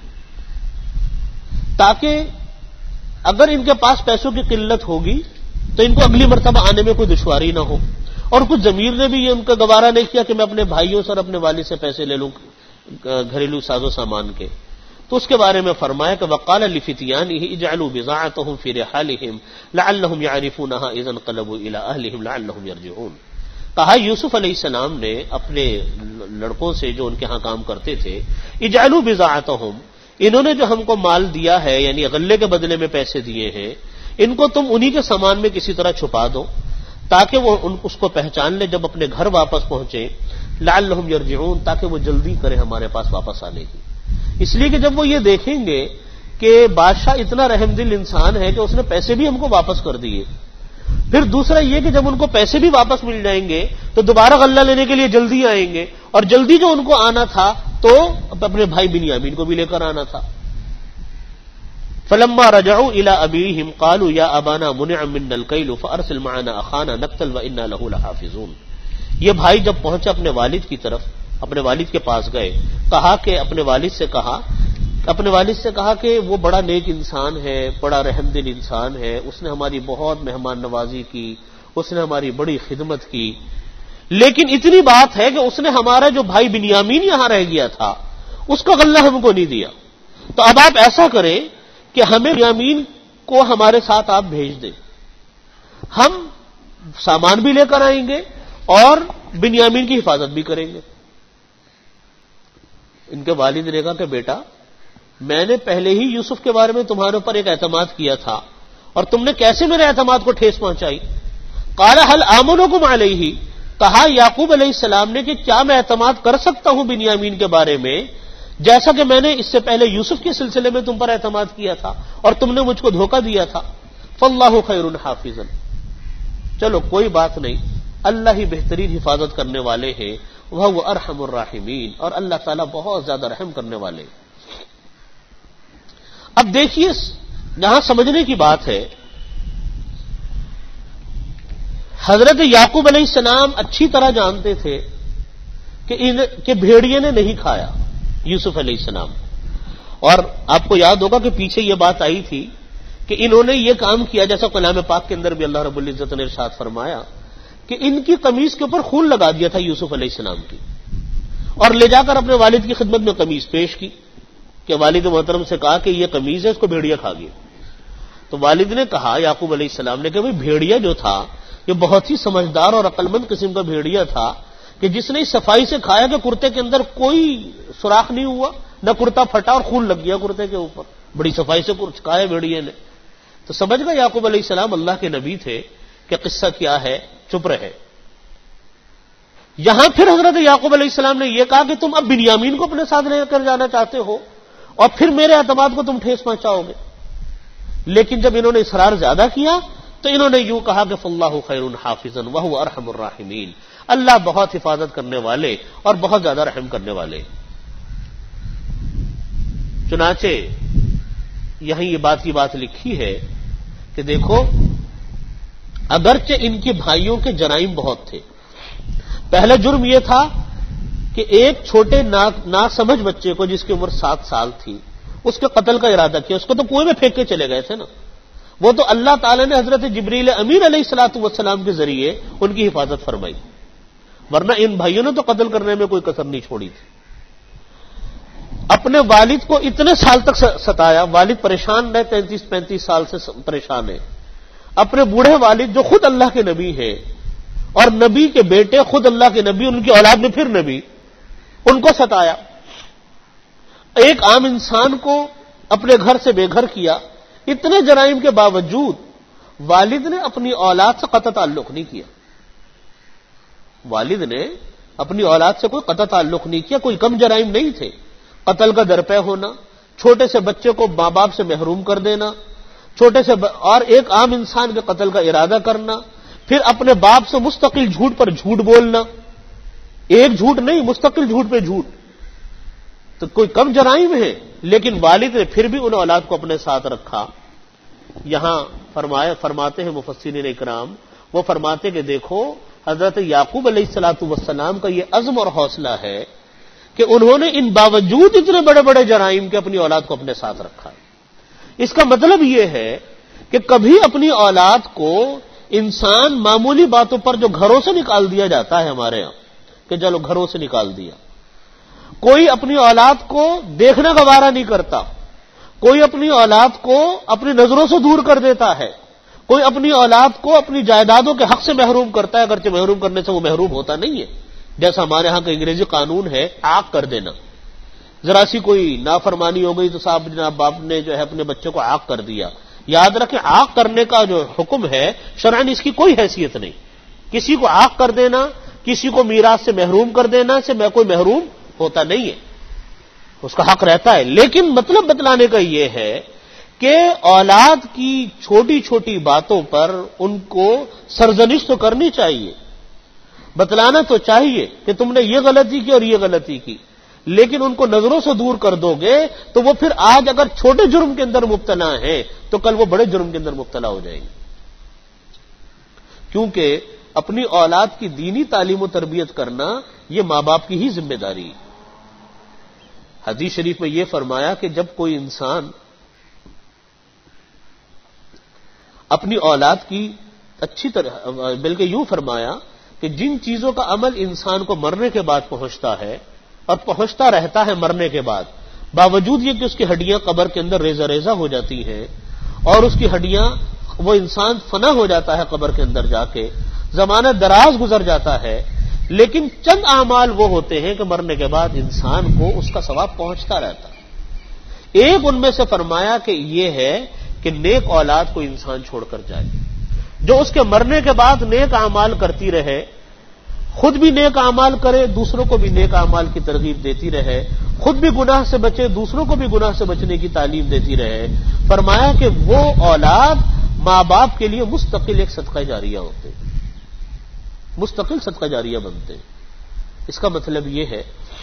Speaker 1: تاکہ اگر ان کے پاس پیسوں کی قلت ہوگی تو ان کو اگلی مرتبہ آنے میں کوئی دشواری نہ ہو۔ اور کچھ ضمیر نے بھی یہ ان کا گوارا نہیں کیا کہ میں اپنے بھائیوں سے اور اپنے والد سے پیسے لے لوں گھریلو ساز و سامان کے، تو اس کے بارے میں فرمایا کہ وقال لفتيانه اجعلوا بضاعتهم في رحالهم لعلهم يعرفونها اذا انقلبوا الى اهلهم لعلهم يرجعون۔ کہا یوسف علیہ السلام نے اپنے لڑکوں سے جو ان کے ہاں کام کرتے تھے، اجعلوا بضاعتهم، انہوں نے جو ہم کو مال دیا ہے یعنی غلے کے بدلے میں پیسے دیے ہیں، ان کو تم انہی کے سامان میں کسی طرح چھپا دو تاکہ وہ اس کو پہچان لے جب اپنے گھر واپس پہنچے، لعلہم یرجعون، تاکہ وہ جلدی کرے ہمارے پاس واپس آنے کی۔ اس لیے کہ جب وہ یہ دیکھیں گے کہ بادشاہ اتنا رحم دل انسان ہے کہ اس نے پیسے بھی ہم کو واپس کر دیے، پھر دوسرا یہ کہ جب ان کو پیسے بھی واپس مل جائیں گے تو دوبارہ غلہ لینے کے لیے جلدی آئیں گے، اور جلدی جو ان کو آنا تھا تو اپنے بھائی بنیامین کو بھی لے کر آنا تھا۔ فلما رجعوا الى ابيهم قالوا يا ابانا منع منا الكيل فارسل معنا اخانا نقتل وانا له لحافظون۔ یہ بھائی جب پہنچے اپنے والد کی طرف، اپنے والد کے پاس گئے، کہا کہ اپنے والد سے کہا اپنے والد سے کہا کہ وہ بڑا نیک انسان ہے، بڑا رحم دل انسان ہے، اس نے ہماری بہت مہمان نوازی کی، اس نے ہماری بڑی خدمت کی، لیکن اتنی بات ہے کہ اس نے ہمارا جو بھائی بنیامین یہاں رہ گیا تھا اس کا غلہ ہم کو نہیں دیا، تو اب آپ ایسا کریں کہ ہمیں بنیامین کو ہمارے ساتھ آپ بھیج دیں، ہم سامان بھی لے کر آئیں گے اور بنیامین کی حفاظت بھی کریں گے۔ ان کے والد نے کہا کہ بیٹا میں نے پہلے ہی یوسف کے بارے میں تمہارے اوپر ایک اعتماد کیا تھا اور تم نے کیسے میرے اعتماد کو ٹھیس پہنچائی؟ قال هل آمنكم علیہ، کہا یعقوب علیہ السلام نے کہ کیا میں اعتماد کر سکتا ہوں بنیامین کے بارے میں جیسا کہ میں نے اس سے پہلے یوسف کے سلسلے میں تم پر اعتماد کیا تھا اور تم نے مجھ کو دھوکہ دیا تھا؟ فاللہ خیر حافظا، چلو کوئی بات نہیں، اللہ ہی بہترین حفاظت کرنے والے ہیں، وہ ارحم الراحمین، اور اللہ تعالیٰ بہت زیادہ رحم کرنے والے۔ اب دیکھیے یہاں سمجھنے کی بات ہے، حضرت یعقوب علیہ السلام اچھی طرح جانتے تھے کہ ان کہ بھیڑیے نے نہیں کھایا یوسف علیہ السلام، اور آپ کو یاد ہوگا کہ پیچھے یہ بات آئی تھی کہ انہوں نے یہ کام کیا جیسا کلام پاک کے اندر بھی اللہ رب العزت نے ارشاد فرمایا کہ ان کی قمیص کے اوپر خون لگا دیا تھا یوسف علیہ السلام کی، اور لے جا کر اپنے والد کی خدمت میں قمیص پیش کی کہ والد محترم سے کہا کہ یہ قمیص ہے، اس کو بھیڑیا کھا گیا۔ تو والد نے کہا یعقوب علیہ السلام نے کہ بھئی بھیڑیا جو تھا یہ بہت ہی سمجھدار اور عقل مند قسم کا بھیڑیا تھا کہ جس نے صفائی سے کھایا کہ کرتے کے اندر کوئی سوراخ نہیں ہوا، نہ کرتا پھٹا اور خون لگ گیا کرتے کے اوپر، بڑی صفائی سے کھایا بھیڑیے نے۔ تو سمجھ گئے یعقوب علیہ السلام اللہ کے نبی تھے کہ قصہ کیا ہے، چپ رہے۔ یہاں پھر حضرت یعقوب علیہ السلام نے یہ کہا کہ تم اب بنیامین کو اپنے ساتھ لے کر جانا چاہتے ہو اور پھر میرے اعتماد کو تم ٹھیس پہنچاؤ گے، لیکن جب انہوں نے اصرار زیادہ کیا تو انہوں نے یوں کہا کہ فاللہ خیر حافظا وہو ارحم الراحمین، اللہ بہت حفاظت کرنے والے اور بہت زیادہ رحم کرنے والے۔ چنانچہ یہیں یہ بات کی بات لکھی ہے کہ دیکھو اگرچہ ان کے بھائیوں کے جرائم بہت تھے، پہلا جرم یہ تھا کہ ایک چھوٹے نا سمجھ بچے کو جس کی عمر سات سال تھی اس کے قتل کا ارادہ کیا، اس کو تو کنویں میں پھینک کے چلے گئے تھے نا، وہ تو اللہ تعالی نے حضرت جبریل امین علیہ الصلوۃ والسلام کے ذریعے ان کی حفاظت فرمائی، ورنہ ان بھائیوں نے تو قتل کرنے میں کوئی کسر نہیں چھوڑی تھی. اپنے والد کو اتنے سال تک ستایا، والد پریشان رہے، تینتیس پینتیس سال سے پریشان ہے. اپنے بوڑھے والد جو خود اللہ کے نبی ہیں اور نبی کے بیٹے خود اللہ کے نبی، ان کی اولاد میں پھر نبی، ان کو ستایا. ایک عام انسان کو اپنے گھر سے بے گھر کیا. اتنے جرائم کے باوجود والد نے اپنی اولاد سے قطع تعلق نہیں کیا. والد نے اپنی اولاد سے کوئی قطع تعلق نہیں کیا. کوئی کم جرائم نہیں تھے. قتل کا درپے ہونا، چھوٹے سے بچے کو ماں باپ سے محروم کر دینا، چھوٹے سے ب... اور ایک عام انسان کے قتل کا ارادہ کرنا، پھر اپنے باپ سے مستقل جھوٹ پر جھوٹ بولنا، ایک جھوٹ نہیں مستقل جھوٹ پہ جھوٹ، تو کوئی کم جرائم ہے. لیکن والد نے پھر بھی ان اولاد کو اپنے ساتھ رکھا. یہاں فرمایا فرماتے ہیں مفسرین اکرام، وہ فرماتے کہ دیکھو حضرت یعقوب علیہ الصلوۃ والسلام کا یہ عزم اور حوصلہ ہے کہ انہوں نے ان باوجود اتنے بڑے بڑے جرائم کے اپنی اولاد کو اپنے ساتھ رکھا. اس کا مطلب یہ ہے کہ کبھی اپنی اولاد کو انسان معمولی باتوں پر جو گھروں سے نکال دیا جاتا ہے ہمارے ہاں کہ چلو گھروں سے نکال دیا، کوئی اپنی اولاد کو دیکھنا گوارا نہیں کرتا، کوئی اپنی اولاد کو اپنی نظروں سے دور کر دیتا ہے، کوئی اپنی اولاد کو اپنی جائیدادوں کے حق سے محروم کرتا ہے، اگرچہ محروم کرنے سے وہ محروم ہوتا نہیں ہے. جیسا ہمارے ہاں کا انگریزی قانون ہے عاق کر دینا. ذرا سی کوئی نافرمانی ہو گئی تو صاحب جناب باپ نے جو ہے اپنے بچے کو عاق کر دیا. یاد رکھیں عاق کرنے کا جو حکم ہے شرعاً اس کی کوئی حیثیت نہیں. کسی کو عاق کر دینا، کسی کو میراث سے محروم کر دینا سے میں کوئی محروم ہوتا نہیں ہے، اس کا حق رہتا ہے. لیکن مطلب بتلانے کا یہ ہے کہ اولاد کی چھوٹی چھوٹی باتوں پر ان کو سرزنش تو کرنی چاہیے، بتلانا تو چاہیے کہ تم نے یہ غلطی کی اور یہ غلطی کی. لیکن ان کو نظروں سے دور کر دو گے تو وہ پھر آج اگر چھوٹے جرم کے اندر مبتلا ہیں تو کل وہ بڑے جرم کے اندر مبتلا ہو جائیں گے. کیونکہ اپنی اولاد کی دینی تعلیم و تربیت کرنا یہ ماں باپ کی ہی ذمہ داری ہے. حدیث شریف میں یہ فرمایا کہ جب کوئی انسان اپنی اولاد کی اچھی طرح، بلکہ یوں فرمایا کہ جن چیزوں کا عمل انسان کو مرنے کے بعد پہنچتا ہے اور پہنچتا رہتا ہے مرنے کے بعد، باوجود یہ کہ اس کی ہڈیاں قبر کے اندر ریزہ ریزہ ہو جاتی ہیں اور اس کی ہڈیاں، وہ انسان فنا ہو جاتا ہے قبر کے اندر جا کے، زمانہ دراز گزر جاتا ہے، لیکن چند اعمال وہ ہوتے ہیں کہ مرنے کے بعد انسان کو اس کا ثواب پہنچتا رہتا ہے. ایک ان میں سے فرمایا کہ یہ ہے کہ نیک اولاد کو انسان چھوڑ کر جائے جو اس کے مرنے کے بعد نیک اعمال کرتی رہے، خود بھی نیک اعمال کرے، دوسروں کو بھی نیک اعمال کی ترغیب دیتی رہے، خود بھی گناہ سے بچے، دوسروں کو بھی گناہ سے بچنے کی تعلیم دیتی رہے. فرمایا کہ وہ اولاد ماں باپ کے لیے مستقل ایک صدقہ جاریہ ہوتے، مستقل صدقہ جاریہ بنتے. اس کا مطلب یہ ہے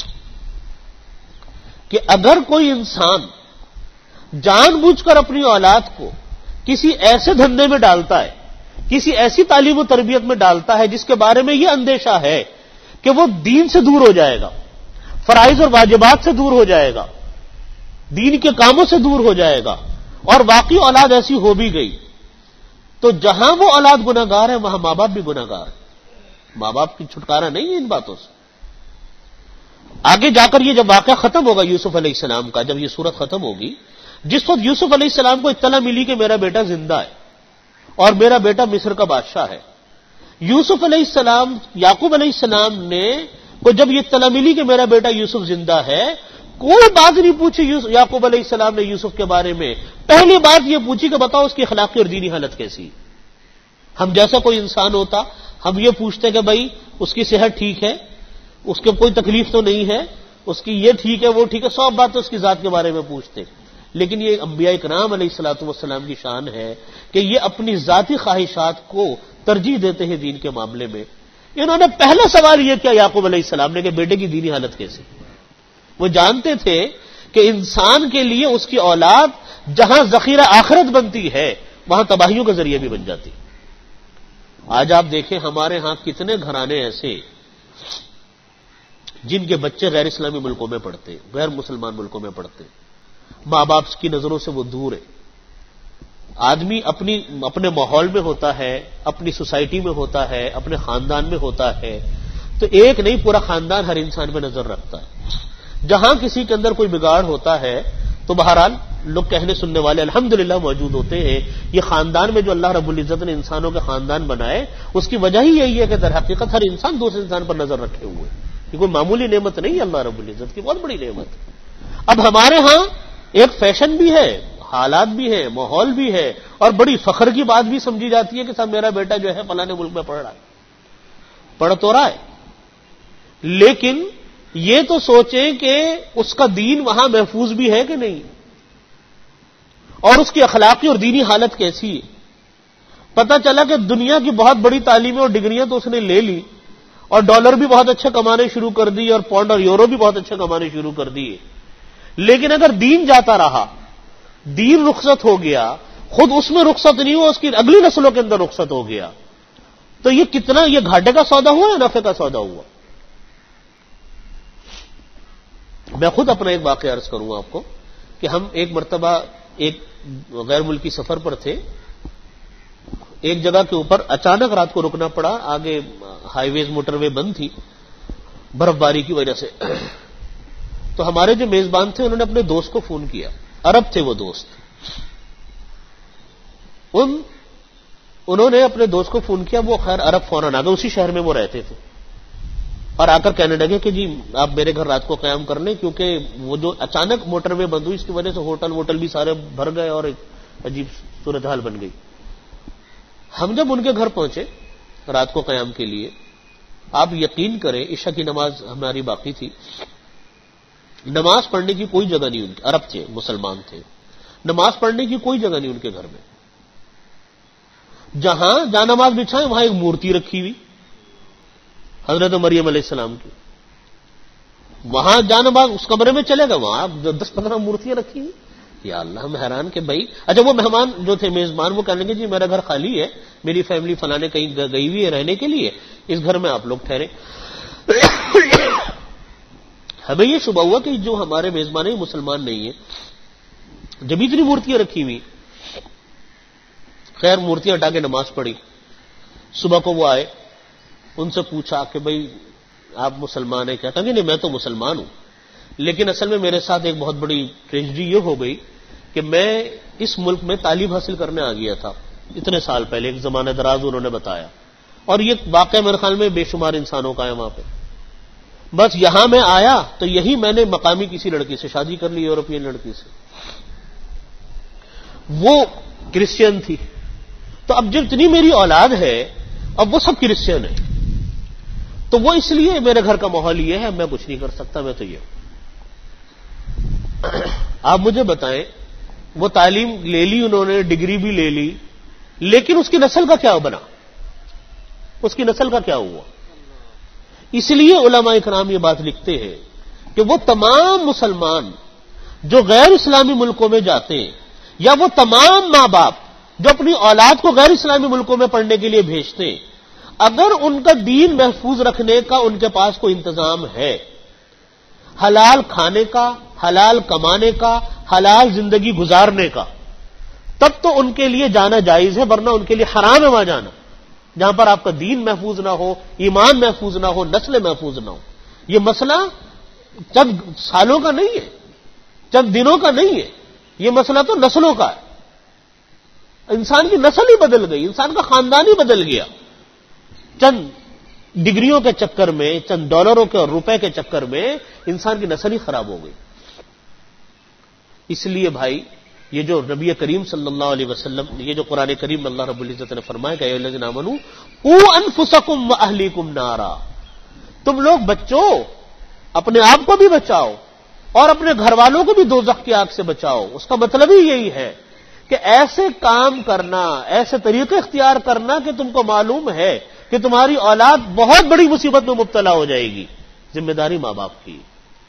Speaker 1: کہ اگر کوئی انسان جان بوجھ کر اپنی اولاد کو کسی ایسے دھندے میں ڈالتا ہے، کسی ایسی تعلیم و تربیت میں ڈالتا ہے جس کے بارے میں یہ اندیشہ ہے کہ وہ دین سے دور ہو جائے گا، فرائض اور واجبات سے دور ہو جائے گا، دین کے کاموں سے دور ہو جائے گا، اور واقعی اولاد ایسی ہو بھی گئی، تو جہاں وہ اولاد گناہگار ہے وہاں ماں باپ بھی گناہگار ہے. ماں باپ کی چھٹکارا نہیں ہے ان باتوں سے. آگے جا کر یہ جب واقعہ ختم ہوگا یوسف علیہ السلام کا، جب یہ صورت ختم ہوگی، جس وقت یوسف علیہ السلام کو اطلاع ملی کہ میرا بیٹا زندہ ہے اور میرا بیٹا مصر کا بادشاہ ہے، یوسف علیہ السلام، یعقوب علیہ السلام نے کو جب یہ اطلاع ملی کہ میرا بیٹا یوسف زندہ ہے، کوئی بات نہیں پوچھی یعقوب علیہ السلام نے یوسف کے بارے میں. پہلی بات یہ پوچھی کہ بتاؤ اس کی اخلاقی اور دینی حالت کیسی. ہم جیسا کوئی انسان ہوتا ہم یہ پوچھتے کہ بھائی اس کی صحت ٹھیک ہے، اس کو کوئی تکلیف تو نہیں ہے، اس کی یہ ٹھیک ہے وہ ٹھیک ہے، سب باتیں اس کی ذات کے بارے میں پوچھتے. لیکن یہ انبیاء کرام علیہ الصلوۃ والسلام کی شان ہے کہ یہ اپنی ذاتی خواہشات کو ترجیح دیتے ہیں دین کے معاملے میں. انہوں نے پہلا سوال یہ کیا یعقوب علیہ السلام نے کہ بیٹے کی دینی حالت کیسی. وہ جانتے تھے کہ انسان کے لیے اس کی اولاد جہاں ذخیرہ آخرت بنتی ہے وہاں تباہیوں کا ذریعہ بھی بن جاتی. آج آپ دیکھیں ہمارے ہاں کتنے گھرانے ایسے جن کے بچے غیر اسلامی ملکوں میں پڑھتے، غیر مسلمان ملکوں میں پڑھتے، ماں باپ کی نظروں سے وہ دور ہے. آدمی اپنی اپنے ماحول میں ہوتا ہے، اپنی سوسائٹی میں ہوتا ہے، اپنے خاندان میں ہوتا ہے، تو ایک نہیں پورا خاندان ہر انسان پہ نظر رکھتا ہے. جہاں کسی کے اندر کوئی بگاڑ ہوتا ہے تو بہرحال لوگ کہنے سننے والے الحمدللہ موجود ہوتے ہیں. یہ خاندان میں جو اللہ رب العزت نے انسانوں کے خاندان بنائے اس کی وجہ ہی یہی ہے کہ در حقیقت ہر انسان دوسرے انسان پر نظر رکھے ہوئے. یہ کوئی معمولی نعمت نہیں ہے اللہ رب العزت کی، بہت بڑی نعمت. اب ہمارے ہاں ایک فیشن بھی ہے، حالات بھی ہیں، ماحول بھی ہے، اور بڑی فخر کی بات بھی سمجھی جاتی ہے کہ صاحب میرا بیٹا جو ہے فلاں ملک میں پڑھ رہا ہے. پڑھ تو رہا ہے، لیکن یہ تو سوچیں کہ اس کا دین وہاں محفوظ بھی ہے کہ نہیں، اور اس کی اخلاقی اور دینی حالت کیسی ہے. پتہ چلا کہ دنیا کی بہت بڑی تعلیمیں اور ڈگریاں تو اس نے لے لی، اور ڈالر بھی بہت اچھے کمانے شروع کر دی، اور پاؤنڈ اور یورو بھی بہت اچھے کمانے شروع کر دیے. لیکن اگر دین جاتا رہا، دین رخصت ہو گیا، خود اس میں رخصت نہیں ہوا، اس کی اگلی نسلوں کے اندر رخصت ہو گیا، تو یہ کتنا یہ گھاٹے کا سودا ہوا یا نفع کا سودا ہوا؟ میں خود اپنا ایک واقعہ عرض کروں آپ کو کہ ہم ایک مرتبہ ایک غیر ملکی سفر پر تھے. ایک جگہ کے اوپر اچانک رات کو رکنا پڑا، آگے ہائی ویز موٹر وے بند تھی برف باری کی وجہ سے. تو ہمارے جو میزبان تھے انہوں نے اپنے دوست کو فون کیا، عرب تھے وہ دوست. ان انہوں نے اپنے دوست کو فون کیا، وہ خیر عرب فوراً آ گئے، اسی شہر میں وہ رہتے تھے، اور آ کر کہنے لگے کہ جی آپ میرے گھر رات کو قیام کر لیں، کیونکہ وہ جو اچانک موٹر وے بند ہوئی اس کی وجہ سے ہوٹل ووٹل بھی سارے بھر گئے اور ایک عجیب صورتحال بن گئی. ہم جب ان کے گھر پہنچے رات کو قیام کے لیے، آپ یقین کریں عشاء کی نماز ہماری باقی تھی، نماز پڑھنے کی کوئی جگہ نہیں. ان کے عرب تھے، مسلمان تھے، نماز پڑھنے کی کوئی جگہ نہیں ان کے گھر میں. جہاں جہاں نماز بچھائیں وہاں ایک مورتی رکھی ہوئی حضرت مریم علیہ السلام کی. وہاں جہاں نماز اس کمرے میں چلے گا وہاں دس پندرہ مورتیاں رکھی ہوئی. یا اللہ، ہم حیران کہ بھائی اچھا وہ مہمان جو تھے میزبان وہ کہنے لگے جی میرا گھر خالی ہے، میری فیملی فلانے کہیں گئی ہوئی ہے رہنے کے لیے، اس گھر میں آپ لوگ ٹھہرے. ہمیں یہ شبہ ہوا کہ جو ہمارے میزبان ہیں مسلمان نہیں ہیں، جب اتنی مورتیاں رکھی ہوئی. خیر مورتیاں ہٹا کے نماز پڑھی. صبح کو وہ آئے، ان سے پوچھا کہ بھئی آپ مسلمان ہیں کیا؟ کہ نہیں میں تو مسلمان ہوں، لیکن اصل میں میرے ساتھ ایک بہت بڑی ٹریجڈی یہ ہو گئی کہ میں اس ملک میں تعلیم حاصل کرنے آ گیا تھا اتنے سال پہلے، ایک زمانہ دراز انہوں نے بتایا، اور یہ واقعہ میرے خیال میں بے شمار انسانوں کا ہے وہاں پہ. بس یہاں میں آیا تو یہی میں نے مقامی کسی لڑکی سے شادی کر لی، یورپین لڑکی سے. وہ کرسچین تھی، تو اب جتنی میری اولاد ہے اب وہ سب کرسچین ہیں، تو وہ اس لیے میرے گھر کا ماحول یہ ہے، میں کچھ نہیں کر سکتا، میں تو یہ ہوں. آپ مجھے بتائیں، وہ تعلیم لے لی انہوں نے، ڈگری بھی لے لی، لیکن اس کی نسل کا کیا بنا؟ اس کی نسل کا کیا ہوا؟ اس لیے علماء اکرام یہ بات لکھتے ہیں کہ وہ تمام مسلمان جو غیر اسلامی ملکوں میں جاتے ہیں، یا وہ تمام ماں باپ جو اپنی اولاد کو غیر اسلامی ملکوں میں پڑھنے کے لیے بھیجتے ہیں، اگر ان کا دین محفوظ رکھنے کا ان کے پاس کوئی انتظام ہے، حلال کھانے کا، حلال کمانے کا، حلال زندگی گزارنے کا، تب تو ان کے لیے جانا جائز ہے، ورنہ ان کے لیے حرام ہے وہاں جانا جہاں پر آپ کا دین محفوظ نہ ہو، ایمان محفوظ نہ ہو، نسل محفوظ نہ ہو. یہ مسئلہ چند سالوں کا نہیں ہے، چند دنوں کا نہیں ہے، یہ مسئلہ تو نسلوں کا ہے. انسان کی نسل ہی بدل گئی، انسان کا خاندان ہی بدل گیا چند ڈگریوں کے چکر میں، چند ڈالروں کے اور روپے کے چکر میں انسان کی نسل ہی خراب ہو گئی. اس لیے بھائی یہ جو نبی کریم صلی اللہ علیہ وسلم، یہ جو قرآن کریم میں اللہ رب العزت نے فرمایا کہ اے الذین آمنوا قوا انفسکم واہلیکم نارا، تم لوگ بچو، اپنے آپ کو بھی بچاؤ اور اپنے گھر والوں کو بھی دوزخ کی آگ سے بچاؤ. اس کا مطلب ہی یہی ہے کہ ایسے کام کرنا، ایسے طریقے اختیار کرنا کہ تم کو معلوم ہے کہ تمہاری اولاد بہت بڑی مصیبت میں مبتلا ہو جائے گی. ذمہ داری ماں باپ کی.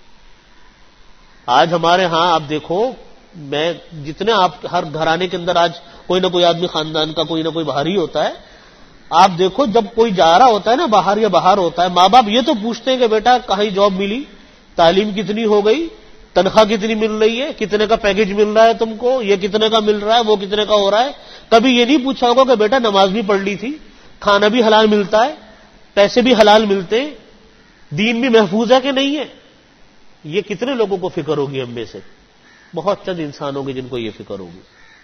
Speaker 1: آج ہمارے ہاں آپ دیکھو، میں جتنے آپ ہر گھرانے کے اندر آج کوئی نہ کوئی آدمی خاندان کا کوئی نہ کوئی باہر ہی ہوتا ہے. آپ دیکھو جب کوئی جا رہا ہوتا ہے نا باہر یا باہر ہوتا ہے، ماں باپ یہ تو پوچھتے ہیں کہ بیٹا کہیں جاب ملی، تعلیم کتنی ہو گئی، تنخواہ کتنی مل رہی ہے، کتنے کا پیکج مل رہا ہے تم کو، یہ کتنے کا مل رہا ہے، وہ کتنے کا ہو رہا ہے. کبھی یہ نہیں پوچھا ہوگا کہ بیٹا نماز بھی پڑھ لی تھی، کھانا بھی حلال ملتا ہے، پیسے بھی حلال ملتے ہیں، دین بھی محفوظ ہے کہ نہیں ہے؟ یہ کتنے لوگوں کو فکر ہوگی ہم میں سے؟ بہت چند انسان ہوں گے جن کو یہ فکر ہوگی.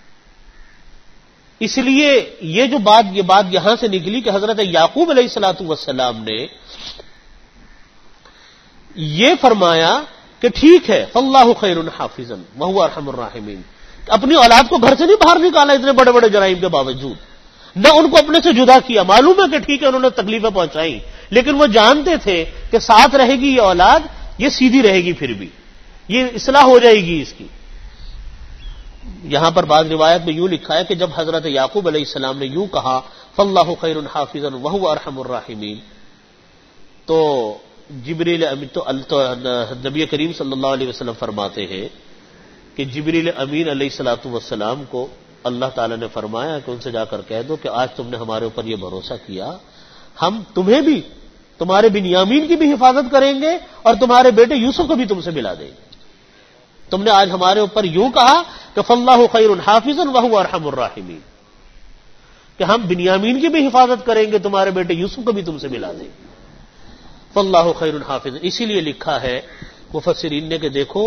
Speaker 1: اس لیے یہ جو بات یہ بات یہاں سے نکلی کہ حضرت یعقوب علیہ الصلوۃ والسلام نے یہ فرمایا کہ ٹھیک ہے فاللہ خیر حافظا وہو ارحم الراحمین. اپنی اولاد کو گھر سے نہیں باہر نکالا اتنے بڑے بڑے جرائم کے باوجود، نہ ان کو اپنے سے جدا کیا. معلوم ہے کہ ٹھیک ہے انہوں نے تکلیفیں پہنچائی، لیکن وہ جانتے تھے کہ ساتھ رہے گی یہ اولاد، یہ سیدھی رہے گی، پھر بھی یہ اصلاح ہو جائے گی اس کی. یہاں پر بعض روایت میں یوں لکھا ہے کہ جب حضرت یعقوب علیہ السلام نے یوں کہا فاللہ خیر حافظا وہو ارحم الراحمین، تو جبریل امین تو نبی کریم صلی اللہ علیہ وسلم فرماتے ہیں کہ جبریل امین علیہ الصلوۃ والسلام کو اللہ تعالی نے فرمایا کہ ان سے جا کر کہہ دو کہ آج تم نے ہمارے اوپر یہ بھروسہ کیا، ہم تمہیں بھی، تمہارے بنیامین کی بھی حفاظت کریں گے اور تمہارے بیٹے یوسف کو بھی تم سے ملا دیں گے. تم نے آج ہمارے اوپر یوں کہا کہ فاللہ خیر حافظا وہو ارحم الراحمین، کہ ہم بنیامین کی بھی حفاظت کریں گے، تمہارے بیٹے یوسف کو بھی تم سے ملا دیں گے. فاللہ خیر حافظ. اسی لیے لکھا ہے مفسرین نے کہ دیکھو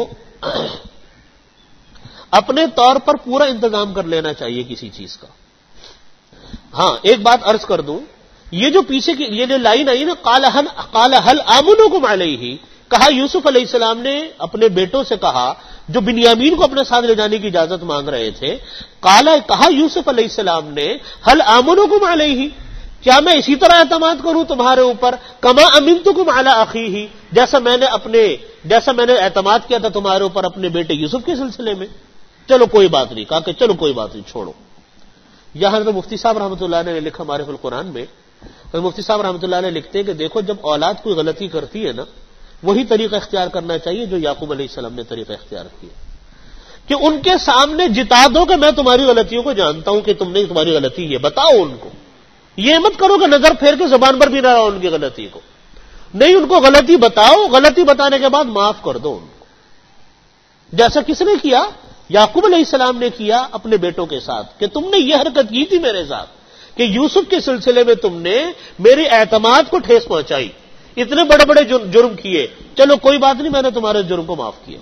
Speaker 1: اپنے طور پر پورا انتظام کر لینا چاہیے کسی چیز کا. ہاں ایک بات عرض کر دوں، یہ جو پیچھے کی یہ جو لائن آئی نا قال هل قال هل آمنكم علیہ، کہا یوسف علیہ السلام نے اپنے بیٹوں سے کہا جو بنیامین کو اپنے ساتھ لے جانے کی اجازت مانگ رہے تھے. قال کہا یوسف علیہ السلام نے هل آمنكم علیہ، کیا میں اسی طرح اعتماد کروں تمہارے اوپر کما امنتکم علی اخیہ، جیسا میں نے اپنے جیسا میں نے اعتماد کیا تھا تمہارے اوپر اپنے بیٹے یوسف کے سلسلے میں. چلو کوئی بات نہیں، کہا کہ چلو کوئی بات نہیں چھوڑو. یہاں حضرت مفتی صاحب رحمۃ اللہ علیہ نے لکھا معرف القرآن میں، مفتی صاحب رحمۃ اللہ علیہ لکھتے ہیں کہ دیکھو جب اولاد کوئی غلطی کرتی ہے نا، وہی طریقہ اختیار کرنا چاہیے جو یعقوب علیہ السلام نے طریقہ اختیار کیا، کہ ان کے سامنے جتا دو کہ میں تمہاری غلطیوں کو جانتا ہوں کہ تم نے تمہاری غلطی یہ بتاؤ ان کو. یہ مت کرو کہ نظر پھیر کے زبان پر بھی نہ رہو ان کی غلطی کو، نہیں ان کو غلطی بتاؤ، غلطی بتانے کے بعد معاف کر دو ان کو. جیسا کس نے کیا؟ یعقوب علیہ السلام نے کیا اپنے بیٹوں کے ساتھ کہ تم نے یہ حرکت کی تھی میرے ساتھ کہ یوسف کے سلسلے میں تم نے میرے اعتماد کو ٹھیس پہنچائی، اتنے بڑے بڑے جرم کیے، چلو کوئی بات نہیں میں نے تمہارے جرم کو معاف کیا.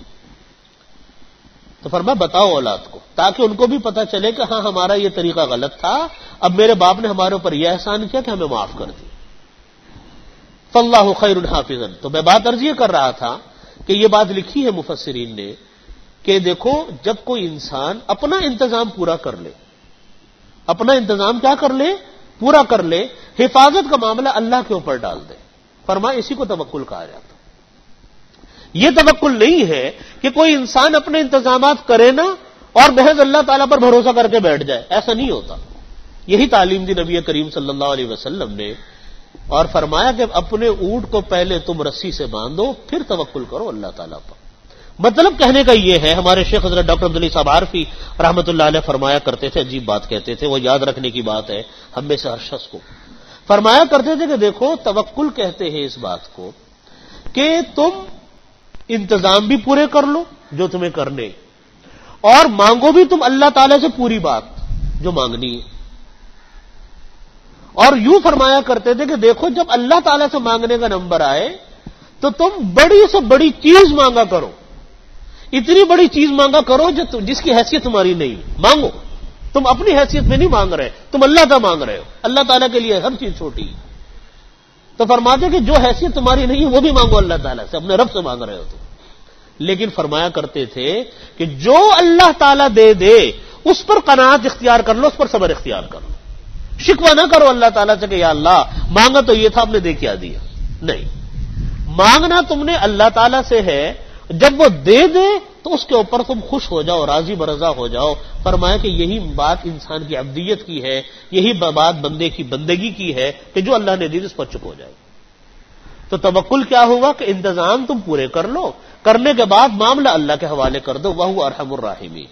Speaker 1: تو فرمایا بتاؤ اولاد کو تاکہ ان کو بھی پتا چلے کہ ہاں ہمارا یہ طریقہ غلط تھا، اب میرے باپ نے ہمارے اوپر یہ احسان کیا کہ ہمیں معاف کر دی. فاللہ خیر حافظا. تو میں بات عرض یہ کر رہا تھا کہ یہ بات لکھی ہے مفسرین نے کہ دیکھو جب کوئی انسان اپنا انتظام پورا کر لے، اپنا انتظام کیا کر لے؟ پورا کر لے، حفاظت کا معاملہ اللہ کے اوپر ڈال دے. فرمایا اسی کو توکل کہا جاتا. یہ توکل نہیں ہے کہ کوئی انسان اپنے انتظامات کرے نا اور محض اللہ تعالیٰ پر بھروسہ کر کے بیٹھ جائے، ایسا نہیں ہوتا. یہی تعلیم دی نبی کریم صلی اللہ علیہ وسلم نے، اور فرمایا کہ اپنے اونٹ کو پہلے تم رسی سے باندھو پھر توکل کرو اللہ تعالیٰ پر. مطلب کہنے کا یہ ہے، ہمارے شیخ حضرت ڈاکٹر عبدالعلی صاحب عارفی رحمۃ اللہ علیہ فرمایا کرتے تھے، عجیب بات کہتے تھے، وہ یاد رکھنے کی بات ہے ہم میں سے ہر شخص کو. فرمایا کرتے تھے کہ دیکھو توکل کہتے ہیں اس بات کو کہ تم انتظام بھی پورے کر لو جو تمہیں کرنے، اور مانگو بھی تم اللہ تعالی سے پوری بات جو مانگنی ہے. اور یوں فرمایا کرتے تھے کہ دیکھو جب اللہ تعالی سے مانگنے کا نمبر آئے تو تم بڑی سے بڑی چیز مانگا کرو، اتنی بڑی چیز مانگا کرو جو جس کی حیثیت تمہاری نہیں. مانگو، تم اپنی حیثیت میں نہیں مانگ رہے، تم اللہ کا مانگ رہے ہو. اللہ تعالیٰ کے لیے ہر چیز چھوٹی ہے. تو فرماتے کہ جو حیثیت تمہاری نہیں ہے وہ بھی مانگو اللہ تعالیٰ سے، اپنے رب سے مانگ رہے ہو تم. لیکن فرمایا کرتے تھے کہ جو اللہ تعالیٰ دے دے اس پر قناعت اختیار کر لو، اس پر صبر اختیار کر لو. شکوہ نہ کرو اللہ تعالیٰ سے کہ یا اللہ مانگا تو یہ تھا، آپ نے دے کیا دیا. نہیں، مانگنا تم نے اللہ تعالیٰ سے ہے، جب وہ دے دے تو اس کے اوپر تم خوش ہو جاؤ، راضی برضا ہو جاؤ. فرمایا کہ یہی بات انسان کی عبدیت کی ہے، یہی بات بندے کی بندگی کی ہے کہ جو اللہ نے دی اس پر چپ ہو جائے. تو توکل کیا ہوا کہ انتظام تم پورے کر لو، کرنے کے بعد معاملہ اللہ کے حوالے کر دو. وہو ارحم الراحمین.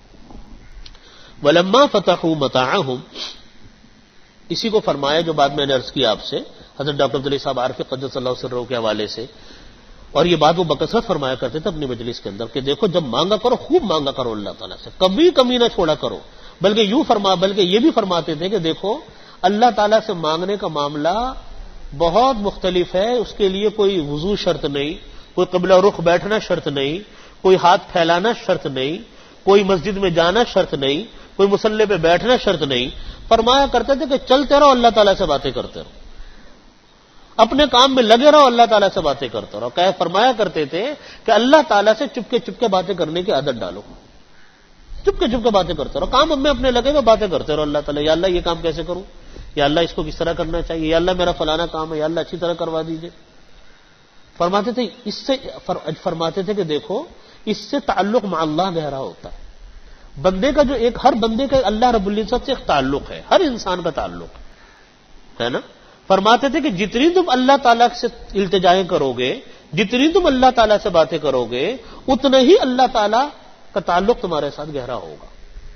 Speaker 1: ولما فتحوا متاعهم، اسی کو فرمایا جو بات میں نے عرض کی آپ سے حضرت ڈاکٹر عبدالعلی صاحب عارفی قدس اللہ سرہ کے حوالے سے، اور یہ بات وہ بکثرت فرمایا کرتے تھے اپنی مجلس کے اندر کہ دیکھو جب مانگا کرو خوب مانگا کرو اللہ تعالیٰ سے، کبھی کمی نہ چھوڑا کرو. بلکہ یوں فرما بلکہ یہ بھی فرماتے تھے کہ دیکھو اللہ تعالیٰ سے مانگنے کا معاملہ بہت مختلف ہے، اس کے لیے کوئی وضو شرط نہیں، کوئی قبلہ رخ بیٹھنا شرط نہیں، کوئی ہاتھ پھیلانا شرط نہیں، کوئی مسجد میں جانا شرط نہیں، کوئی مصلی پہ بیٹھنا شرط نہیں. فرمایا کرتے تھے کہ چلتے رہو، اللہ تعالیٰ سے باتیں کرتے رہو، اپنے کام میں لگے رہو، اللہ تعالیٰ سے باتیں کرتے رہو. کہ فرمایا کرتے تھے کہ اللہ تعالیٰ سے چپکے چپکے باتیں کرنے کی عادت ڈالو، چپکے چپکے باتیں کرتے رہو، کام میں اپنے لگے ہوئے باتیں کرتے رہو. اللہ تعالیٰ، یا اللہ یہ کام کیسے کروں، یا اللہ اس کو کس طرح کرنا چاہیے، یا اللہ میرا فلانا کام ہے، یا اللہ اچھی طرح کروا دیجیے. فرماتے تھے اس سے فرماتے تھے کہ دیکھو اس سے تعلق مع اللہ گہرا ہوتا ہے. بندے کا جو ایک ہر بندے کا اللہ رب العزت سے ایک تعلق ہے، ہر انسان کا تعلق ہے نا. فرماتے تھے کہ جتنی تم اللہ تعالیٰ سے التجائیں کرو گے، جتنی تم اللہ تعالیٰ سے باتیں کرو گے، اتنا ہی اللہ تعالیٰ کا تعلق تمہارے ساتھ گہرا ہوگا،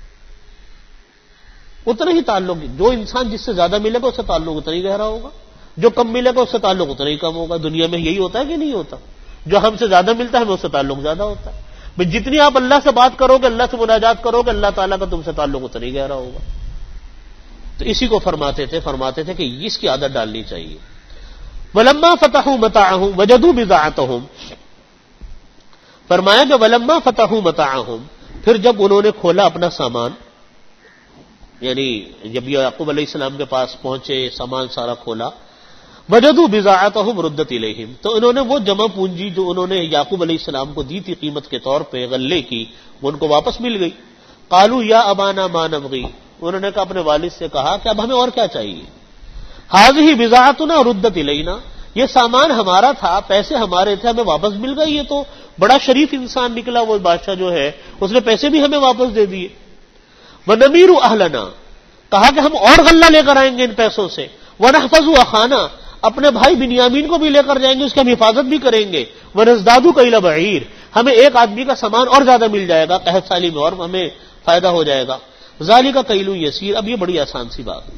Speaker 1: اتنا ہی تعلق. جو انسان جس سے زیادہ ملے گا اس سے تعلق اتنا ہی گہرا ہوگا، جو کم ملے گا اس سے تعلق اتنا ہی کم ہوگا. دنیا میں یہی ہوتا ہے کہ نہیں ہوتا؟ جو ہم سے زیادہ ملتا ہے ہمیں اس سے تعلق زیادہ ہوتا ہے. بھئی جتنی آپ اللہ سے بات کرو گے، اللہ سے مناجات کرو گے، اللہ تعالیٰ کا تم سے تعلق اتنا ہی گہرا ہوگا. تو اسی کو فرماتے تھے فرماتے تھے کہ اس کی عادت ڈالنی چاہیے. وَلَمَّا فَتَحُوا مَتَاعَهُمْ وَجَدُوا بِضَاعَتَهُمْ، فرمایا کہ وَلَمَّا فَتَحُوا مَتَاعَهُمْ، پھر جب انہوں نے کھولا اپنا سامان، یعنی جب یعقوب علیہ السلام کے پاس پہنچے، سامان سارا کھولا، وَجَدُوا بِضَاعَتَهُمْ رُدَّتْ إِلَيْهِمْ، تو انہوں نے وہ جمع پونجی جو انہوں نے یعقوب علیہ السلام کو دی تھی قیمت کے طور پہ غلے کی، وہ ان کو واپس مل گئی. قالوا یا ابانا ما نبغی، انہوں نے کہا اپنے والد سے کہا کہ اب ہمیں اور کیا چاہیے. هذه بضاعتنا ردت الینا، یہ سامان ہمارا تھا، پیسے ہمارے تھے، ہمیں واپس مل گئے. یہ تو بڑا شریف انسان نکلا وہ بادشاہ جو ہے، اس نے پیسے بھی ہمیں واپس دے دیے. ونمیر اہلنا، کہا کہ ہم اور غلہ لے کر آئیں گے ان پیسوں سے. ونحفظ اخانا، اپنے بھائی بنیامین کو بھی لے کر جائیں گے، اس کی ہم حفاظت بھی کریں گے. ونزداد کیل بعیر، ہمیں ایک آدمی کا سامان اور زیادہ مل جائے گا، قحط سالی میں اور ہمیں فائدہ ہو جائے گا. ذالک کیل یسیر، اب یہ بڑی آسان سی بات ہے.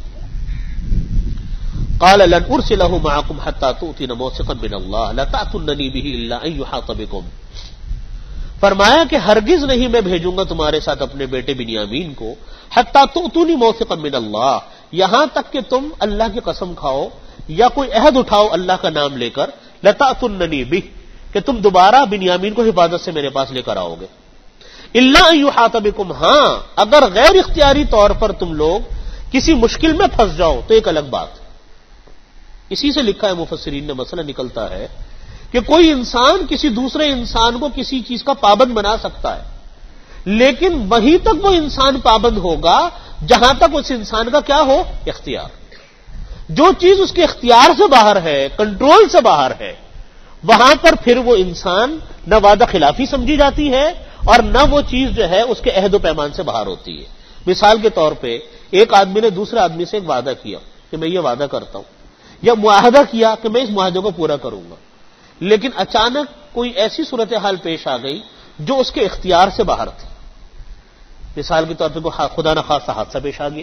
Speaker 1: قال لن ارسلہ معکم حتی تؤتون موثقا من اللہ لتأتوننی بہ الا ان یحاط بکم، فرمایا کہ ہرگز نہیں میں بھیجوں گا تمہارے ساتھ اپنے بیٹے بنیامین کو، حتی تؤتونی موثقا من اللہ، یہاں تک کہ تم اللہ کی قسم کھاؤ یا کوئی عہد اٹھاؤ اللہ کا نام لے کر، لتأتوننی بہ، کہ تم دوبارہ بنیامین کو حفاظت سے میرے پاس لے کر آؤ گے. الا ان یحاط بکم، ہاں اگر غیر اختیاری طور پر تم لوگ کسی مشکل میں پھنس جاؤ تو ایک الگ بات. اسی سے لکھا ہے مفسرین نے، مسئلہ نکلتا ہے کہ کوئی انسان کسی دوسرے انسان کو کسی چیز کا پابند بنا سکتا ہے، لیکن وہیں تک وہ انسان پابند ہوگا جہاں تک اس انسان کا کیا ہو، اختیار. جو چیز اس کے اختیار سے باہر ہے، کنٹرول سے باہر ہے، وہاں پر پھر وہ انسان نہ وعدہ خلافی سمجھی جاتی ہے اور نہ وہ چیز جو ہے اس کے عہد و پیمان سے باہر ہوتی ہے. مثال کے طور پہ ایک آدمی نے دوسرے آدمی سے ایک وعدہ کیا کہ میں یہ وعدہ کرتا ہوں، یا معاہدہ کیا کہ میں اس معاہدے کو پورا کروں گا، لیکن اچانک کوئی ایسی صورتحال پیش آ گئی جو اس کے اختیار سے باہر تھی. مثال کے طور پہ کوئی خدا نہ خاصا حادثہ پیش آ گیا،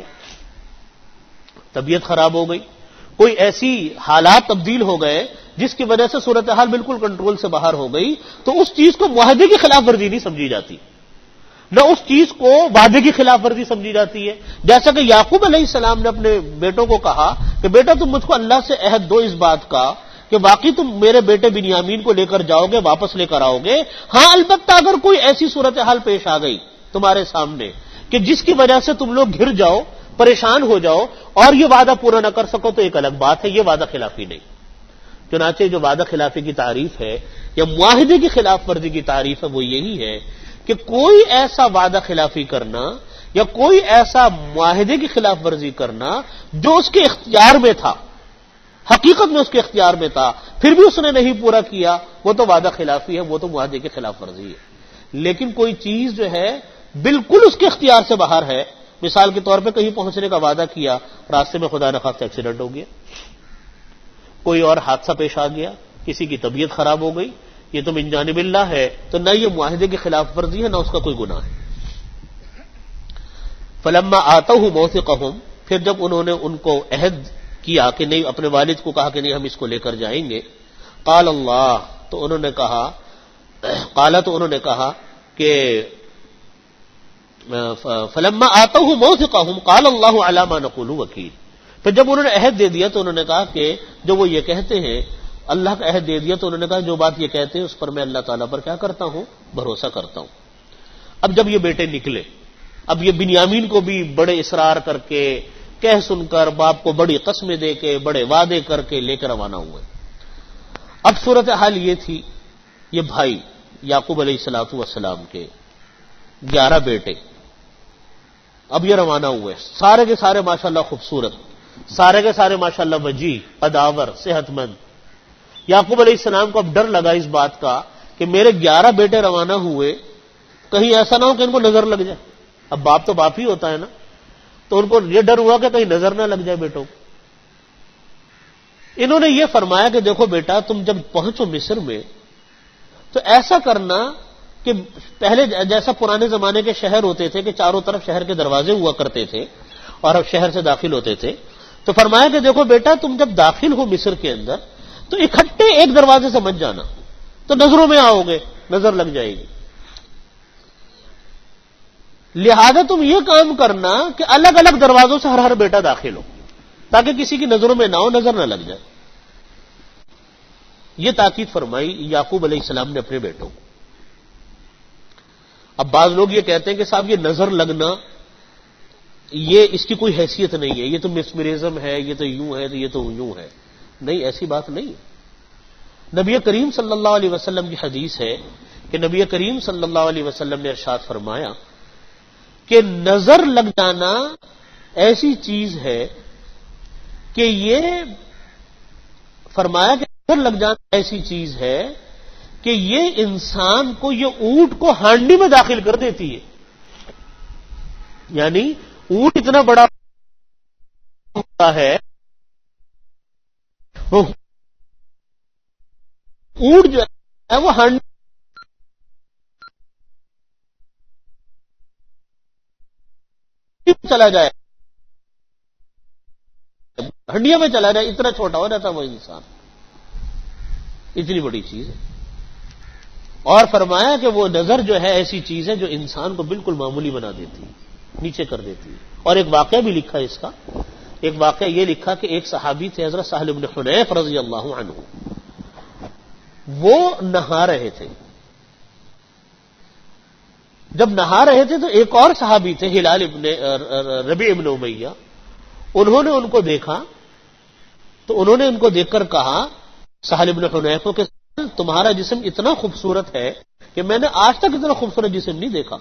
Speaker 1: طبیعت خراب ہو گئی، کوئی ایسی حالات تبدیل ہو گئے جس کی وجہ سے صورتحال بالکل کنٹرول سے باہر ہو گئی، تو اس چیز کو معاہدے کی خلاف ورزی نہیں سمجھی جاتی، نہ اس چیز کو وعدے کی خلاف ورزی سمجھی جاتی ہے. جیسا کہ یعقوب علیہ السلام نے اپنے بیٹوں کو کہا کہ بیٹا تم مجھ کو اللہ سے عہد دو اس بات کا کہ واقعی تم میرے بیٹے بنیامین کو لے کر جاؤ گے، واپس لے کر آؤ گے. ہاں البتہ اگر کوئی ایسی صورتحال پیش آ گئی تمہارے سامنے کہ جس کی وجہ سے تم لوگ گھر جاؤ، پریشان ہو جاؤ اور یہ وعدہ پورا نہ کر سکو تو ایک الگ بات ہے، یہ وعدہ خلافی نہیں. چنانچہ جو وعدہ خلافی کی تعریف ہے یا معاہدے کی خلاف ورزی کی تعریف ہے وہ یہی ہے کہ کوئی ایسا وعدہ خلافی کرنا یا کوئی ایسا معاہدے کی خلاف ورزی کرنا جو اس کے اختیار میں تھا، حقیقت میں اس کے اختیار میں تھا، پھر بھی اس نے نہیں پورا کیا، وہ تو وعدہ خلافی ہے، وہ تو معاہدے کی خلاف ورزی ہے. لیکن کوئی چیز جو ہے بالکل اس کے اختیار سے باہر ہے، مثال کے طور پہ کہیں پہنچنے کا وعدہ کیا، راستے میں خدا نخواستہ ایکسیڈنٹ ہو گیا، کوئی اور حادثہ پیش آ گیا، کسی کی طبیعت خراب ہو گئی، یہ تو من جانب اللہ ہے، تو نہ یہ معاہدے کی خلاف ورزی ہے نہ اس کا کوئی گناہ ہے. فلما آتوہ موثقہم، پھر جب انہوں نے ان کو عہد کیا کہ نہیں، اپنے والد کو کہا کہ نہیں ہم اس کو لے کر جائیں گے، قال اللہ، تو انہوں نے کہا قالا تو انہوں نے کہا کہ فلما آتوہ موثقہم قال اللہ علی ما نقول وکیل، پھر جب انہوں نے عہد دے دیا تو انہوں نے کہا کہ جو وہ یہ کہتے ہیں اللہ کا عہد دے دیا تو انہوں نے کہا جو بات یہ کہتے ہیں اس پر میں اللہ تعالیٰ پر کیا کرتا ہوں، بھروسہ کرتا ہوں۔ اب جب یہ بیٹے نکلے، اب یہ بنیامین کو بھی بڑے اصرار کر کے کہہ سن کر باپ کو بڑی قسمیں دے کے بڑے وعدے کر کے لے کر روانہ ہوئے۔ اب صورتحال یہ تھی، یہ بھائی یعقوب علیہ الصلوۃ والسلام کے گیارہ بیٹے اب یہ روانہ ہوئے، سارے کے سارے ماشاءاللہ خوبصورت، سارے کے سارے ماشاءاللہ وجیح، قداور، صحت مند۔ یعقوب علیہ السلام کو اب ڈر لگا اس بات کا کہ میرے گیارہ بیٹے روانہ ہوئے، کہیں ایسا نہ ہو کہ ان کو نظر لگ جائے۔ اب باپ تو باپ ہی ہوتا ہے نا، تو ان کو یہ ڈر ہوا کہ کہیں نظر نہ لگ جائے بیٹوں کو۔ انہوں نے یہ فرمایا کہ دیکھو بیٹا، تم جب پہنچو مصر میں تو ایسا کرنا کہ پہلے جیسا پرانے زمانے کے شہر ہوتے تھے کہ چاروں طرف شہر کے دروازے ہوا کرتے تھے اور اب شہر سے داخل ہوتے تھے، تو فرمایا کہ دیکھو بیٹا، تم جب داخل ہو مصر کے اندر تو اکٹھے ایک دروازے سے مت جانا، تو نظروں میں آؤ گے، نظر لگ جائے گی۔ لہذا تم یہ کام کرنا کہ الگ الگ دروازوں سے ہر ہر بیٹا داخل ہو تاکہ کسی کی نظروں میں نہ ہو، نظر نہ لگ جائے۔ یہ تاکید فرمائی یعقوب علیہ السلام نے اپنے بیٹوں کو۔ اب بعض لوگ یہ کہتے ہیں کہ صاحب یہ نظر لگنا یہ اس کی کوئی حیثیت نہیں ہے، یہ تو مسمرزم ہے، یہ تو یوں ہے، یہ تو یوں ہے۔ نہیں، ایسی بات نہیں ہے۔ نبی کریم صلی اللہ علیہ وسلم کی حدیث ہے کہ نبی کریم صلی اللہ علیہ وسلم نے ارشاد فرمایا کہ نظر لگ جانا ایسی چیز ہے کہ یہ فرمایا کہ نظر لگ جانا ایسی چیز ہے کہ یہ انسان کو، یہ اونٹ کو ہانڈی میں داخل کر دیتی ہے۔ یعنی اونٹ اتنا بڑا ہوتا ہے، وہ اونٹ جو ہے وہ ہانڈی چلا جائے، ہنڈیوں میں چلا جائے، اتنا چھوٹا ہو جاتا وہ انسان، اتنی بڑی چیز ہے۔ اور فرمایا کہ وہ نظر جو ہے ایسی چیز ہے جو انسان کو بالکل معمولی بنا دیتی ہے، نیچے کر دیتی ہے۔ اور ایک واقعہ بھی لکھا اس کا، ایک واقعہ یہ لکھا کہ ایک صحابی تھے حضرت سہل بن حنیف رضی اللہ عنہ، وہ نہا رہے تھے۔ جب نہا رہے تھے تو ایک اور صحابی تھے ہلال ابن ربیع ابن امیہ، انہوں نے ان کو دیکھا تو انہوں نے ان کو دیکھ کر کہا سہل ابن حنیف کو کہ تمہارا جسم اتنا خوبصورت ہے کہ میں نے آج تک اتنا خوبصورت جسم نہیں دیکھا۔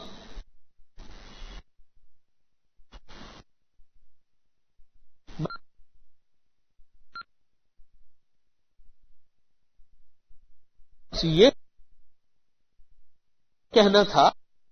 Speaker 1: یہ کہنا تھا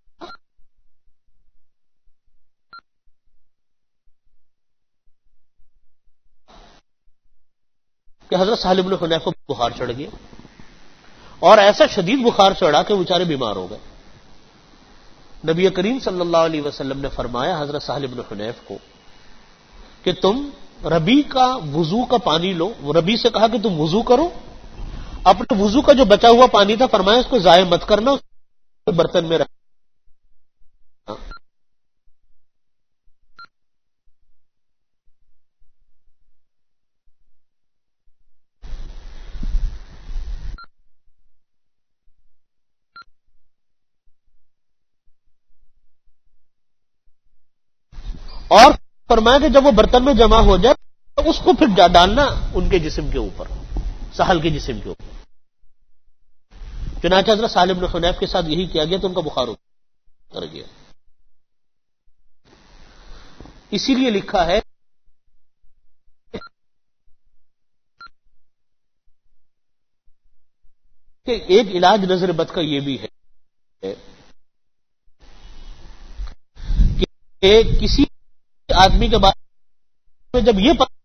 Speaker 1: کہ حضرت سہل بن حنیف کو بخار چڑھ گیا، اور ایسا شدید بخار چڑھا کہ بیچارے بیمار ہو گئے۔ نبی کریم صلی اللہ علیہ وسلم نے فرمایا حضرت سہل بن حنیف کو کہ تم ربی کا وضو کا پانی لو، ربی سے کہا کہ تم وضو کرو، اپنے وضو کا جو بچا ہوا پانی تھا فرمایا اس کو ضائع مت کرنا، اس برتن میں رکھنا۔ اور فرمایا کہ جب وہ برتن میں جمع ہو جائے تو اس کو پھر ڈالنا ان کے جسم کے اوپر، سہل کے جسم کے اوپر۔ چنانچہ حضرت سہل بن حنیف کے ساتھ یہی کیا گیا تو ان کا بخار اتر گیا۔ اسی لیے لکھا ہے کہ ایک علاج نظر بد کا یہ بھی ہے کہ کسی آدمی کے بارے میں جب یہ پتہ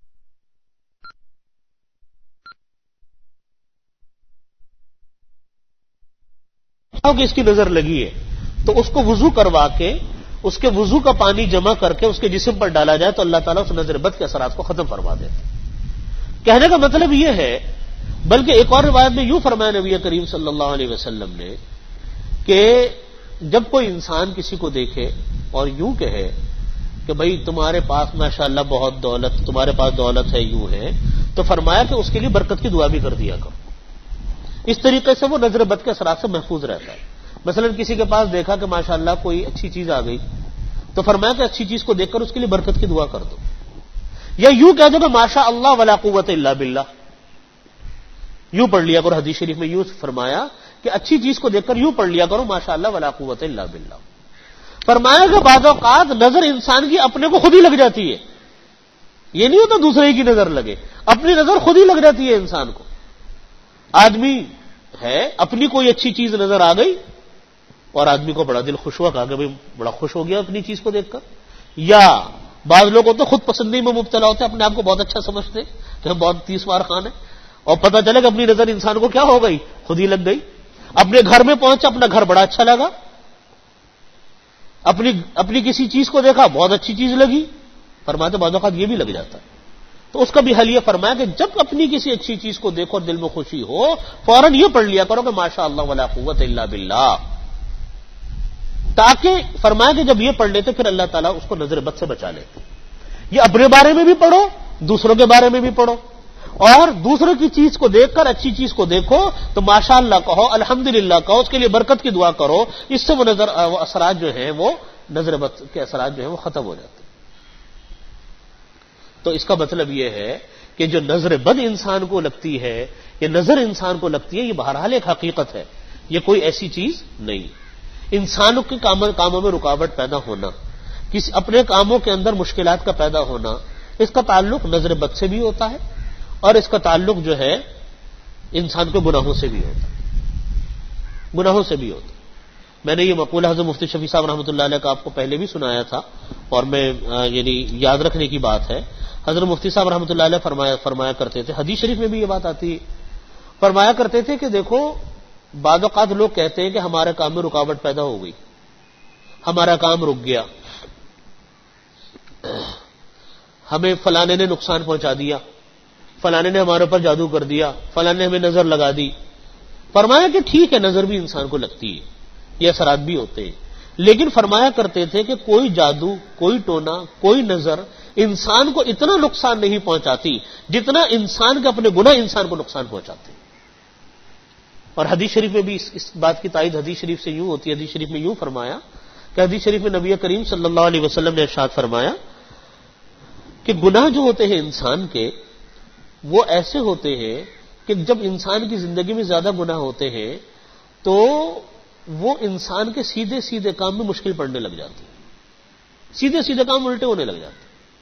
Speaker 1: کہ اس کی نظر لگی ہے تو اس کو وضو کروا کے اس کے وضو کا پانی جمع کر کے اس کے جسم پر ڈالا جائے تو اللہ تعالیٰ اس نظر بد کے اثرات کو ختم فرما دیتے۔ کہنے کا مطلب یہ ہے، بلکہ ایک اور روایت میں یوں فرمایا نبی کریم صلی اللہ علیہ وسلم نے کہ جب کوئی انسان کسی کو دیکھے اور یوں کہے کہ بھئی تمہارے پاس ماشاءاللہ بہت دولت، تمہارے پاس دولت ہے، یوں ہے، تو فرمایا کہ اس کے لیے برکت کی دعا بھی کر دیا کرو. اس طریقے سے وہ نظر بد کے اثرات سے محفوظ رہتا ہے. مثلا کسی کے پاس دیکھا کہ ماشاءاللہ کوئی اچھی چیز آ گئی، تو فرمایا کہ اچھی چیز کو دیکھ کر اس کے لیے برکت کی دعا کر دو، یا یوں کہہ دو کہ ماشاء اللہ ولا قوت الا باللہ، یوں پڑھ لیا کرو. حدیث شریف میں یوں فرمایا کہ اچھی چیز کو دیکھ کر یوں پڑھ لیا کرو ماشاء اللہ ولا قوت الا باللہ. فرمایا کہ بعض اوقات نظر انسان کی اپنے کو خود ہی لگ جاتی ہے، یہ نہیں ہوتا دوسرے کی نظر لگے، اپنی نظر خود ہی لگ جاتی ہے انسان کو. آدمی ہے، اپنی کوئی اچھی چیز نظر آ گئی اور آدمی کو بڑا دل خوش ہوا، کہا کہ بھائی بڑا خوش ہو گیا اپنی چیز کو دیکھ کر. یا بعض لوگ ہوتے خود پسندی میں مبتلا ہوتے، اپنے آپ کو بہت اچھا سمجھتے کہ ہم بہت تیس مار خان ہیں، اور پتہ چلے کہ اپنی نظر انسان کو کیا ہو گئی، خود ہی لگ گئی. اپنے گھر میں پہنچا، اپنا گھر بڑا اچھا لگا، اپنی اپنی کسی چیز کو دیکھا بہت اچھی چیز لگی. فرماتے بعض اوقات یہ بھی لگ جاتا ہے. تو اس کا بھی حل یہ فرمایا کہ جب اپنی کسی اچھی چیز کو دیکھو اور دل میں خوشی ہو، فوراً یہ پڑھ لیا کرو کہ ماشاء اللہ ولا قوت الا باللہ، تاکہ فرمایا کہ جب یہ پڑھ لیتے پھر اللہ تعالیٰ اس کو نظر بد سے بچا لیتے. یہ اپنے بارے میں بھی پڑھو، دوسروں کے بارے میں بھی پڑھو، اور دوسروں کی چیز کو دیکھ کر اچھی چیز کو دیکھو تو ماشاء اللہ کہو، الحمدللہ کہو، اس کے لیے برکت کی دعا کرو. اس سے وہ نظر وہ اثرات جو ہیں، وہ نظر بد کے اثرات جو ہیں وہ ختم ہو جاتے ہیں. تو اس کا مطلب یہ ہے کہ جو نظر بد انسان کو لگتی ہے، یہ نظر انسان کو لگتی ہے، یہ بہرحال ایک حقیقت ہے، یہ کوئی ایسی چیز نہیں. انسانوں کے کاموں میں رکاوٹ پیدا ہونا، کسی اپنے کاموں کے اندر مشکلات کا پیدا ہونا، اس کا تعلق نظر بد سے بھی ہوتا ہے، اور اس کا تعلق جو ہے انسان کے گناہوں سے بھی ہوتا ہے، گناہوں سے بھی ہوتا ہے. میں نے یہ مقولہ حضرت مفتی شفیع صاحب رحمۃ اللہ علیہ کا آپ کو پہلے بھی سنایا تھا، اور میں یعنی یاد رکھنے کی بات ہے. حضرت مفتی صاحب رحمۃ اللہ علیہ فرمایا فرمایا کرتے تھے، حدیث شریف میں بھی یہ بات آتی ہے، فرمایا کرتے تھے کہ دیکھو بعض اوقات لوگ کہتے ہیں کہ ہمارے کام میں رکاوٹ پیدا ہو گئی، ہمارا کام رک گیا، ہمیں فلانے نے نقصان پہنچا دیا، فلانے نے ہمارے اوپر جادو کر دیا، فلانے نے ہمیں نظر لگا دی. فرمایا کہ ٹھیک ہے، نظر بھی انسان کو لگتی ہے، یہ اثرات بھی ہوتے ہیں، لیکن فرمایا کرتے تھے کہ کوئی جادو، کوئی ٹونا، کوئی نظر انسان کو اتنا نقصان نہیں پہنچاتی جتنا انسان کے اپنے گناہ انسان کو نقصان پہنچاتے. اور حدیث شریف میں بھی اس, اس بات کی تائید حدیث شریف سے یوں ہوتی ہے. حدیث شریف میں یوں فرمایا کہ حدیث شریف میں نبی کریم صلی اللہ علیہ وسلم نے ارشاد فرمایا کہ گناہ جو ہوتے ہیں انسان کے، وہ ایسے ہوتے ہیں کہ جب انسان کی زندگی میں زیادہ گناہ ہوتے ہیں تو وہ انسان کے سیدھے سیدھے کام میں مشکل پڑنے لگ جاتی ہے، سیدھے سیدھے کام الٹے ہونے لگ جاتے ہیں.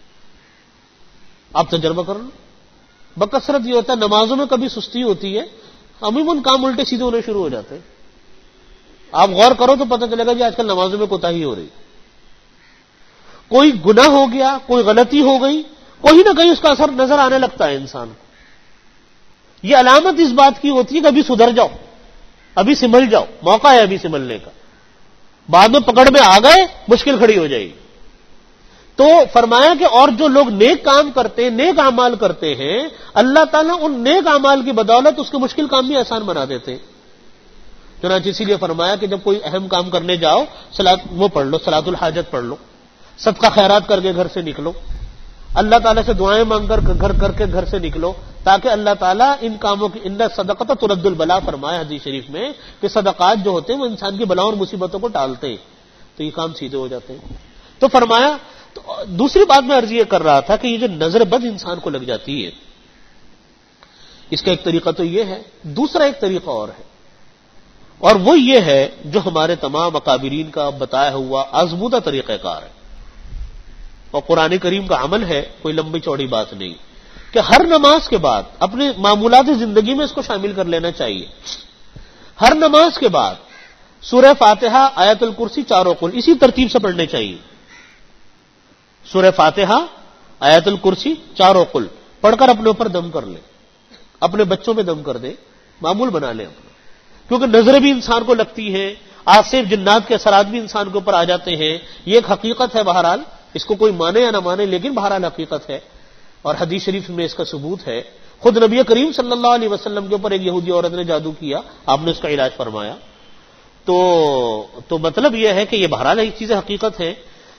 Speaker 1: آپ تجربہ کر لو، بکثرت یہ ہوتا ہے نمازوں میں کبھی سستی ہوتی ہے، عموماً کام الٹے سیدھے ہونے شروع ہو جاتے ہیں. آپ غور کرو تو پتہ چلے گا کہ آج کل نمازوں میں کوتاہی ہو رہی، کوئی گناہ ہو گیا، کوئی غلطی ہو گئی، کوئی نہ کہیں اس کا اثر نظر آنے لگتا ہے انسان کو. یہ علامت اس بات کی ہوتی ہے کہ ابھی سدھر جاؤ، ابھی سنبھل جاؤ، موقع ہے ابھی سنبھلنے کا، بعد میں پکڑ میں آ گئے مشکل کھڑی ہو جائے گی. تو فرمایا کہ اور جو لوگ نیک کام کرتے ہیں، نیک اعمال کرتے ہیں، اللہ تعالیٰ ان نیک اعمال کی بدولت اس کے مشکل کام بھی آسان بنا دیتے ہیں. چنانچہ اسی لیے فرمایا کہ جب کوئی اہم کام کرنے جاؤ، صلاۃ وہ پڑھ لو، صلاۃ الحاجت پڑھ لو، صدقہ خیرات کر کے گھر سے نکلو، اللہ تعالیٰ سے دعائیں مانگ کر گھر کر کے گھر سے نکلو، تاکہ اللہ تعالیٰ ان کاموں کی ان صدقۃ ترد البلا فرمایا حدیث شریف میں کہ صدقات جو ہوتے ہیں وہ انسان کی بلاؤں اور مصیبتوں کو ٹالتے ہیں، تو یہ کام سیدھے ہو جاتے ہیں. تو فرمایا تو دوسری بات میں عرض یہ کر رہا تھا کہ یہ جو نظر بد انسان کو لگ جاتی ہے، اس کا ایک طریقہ تو یہ ہے، دوسرا ایک طریقہ اور ہے، اور وہ یہ ہے جو ہمارے تمام اکابرین کا بتایا ہوا آزمودہ طریقہ کار ہے اور قرآن کریم کا عمل ہے، کوئی لمبی چوڑی بات نہیں، کہ ہر نماز کے بعد اپنے معمولات زندگی میں اس کو شامل کر لینا چاہیے. ہر نماز کے بعد سورہ فاتحہ، آیت الکرسی، چاروں قل اسی ترتیب سے پڑھنے چاہیے. سورہ فاتحہ، آیت الکرسی، چاروں قل پڑھ کر اپنے اوپر دم کر لیں، اپنے بچوں پہ دم کر دیں، معمول بنا لیں اپنا، کیونکہ نظریں بھی انسان کو لگتی ہیں، آصف جنات کے اثرات بھی انسان کے اوپر آ جاتے ہیں. یہ ایک حقیقت ہے، بہرحال اس کو کوئی مانے یا نہ مانے، لیکن بہرحال حقیقت ہے، اور حدیث شریف میں اس کا ثبوت ہے. خود نبی کریم صلی اللہ علیہ وسلم کے اوپر ایک یہودی عورت نے جادو کیا، آپ نے اس کا علاج فرمایا. تو تو مطلب یہ ہے کہ یہ بہرحال ایک چیز حقیقت ہے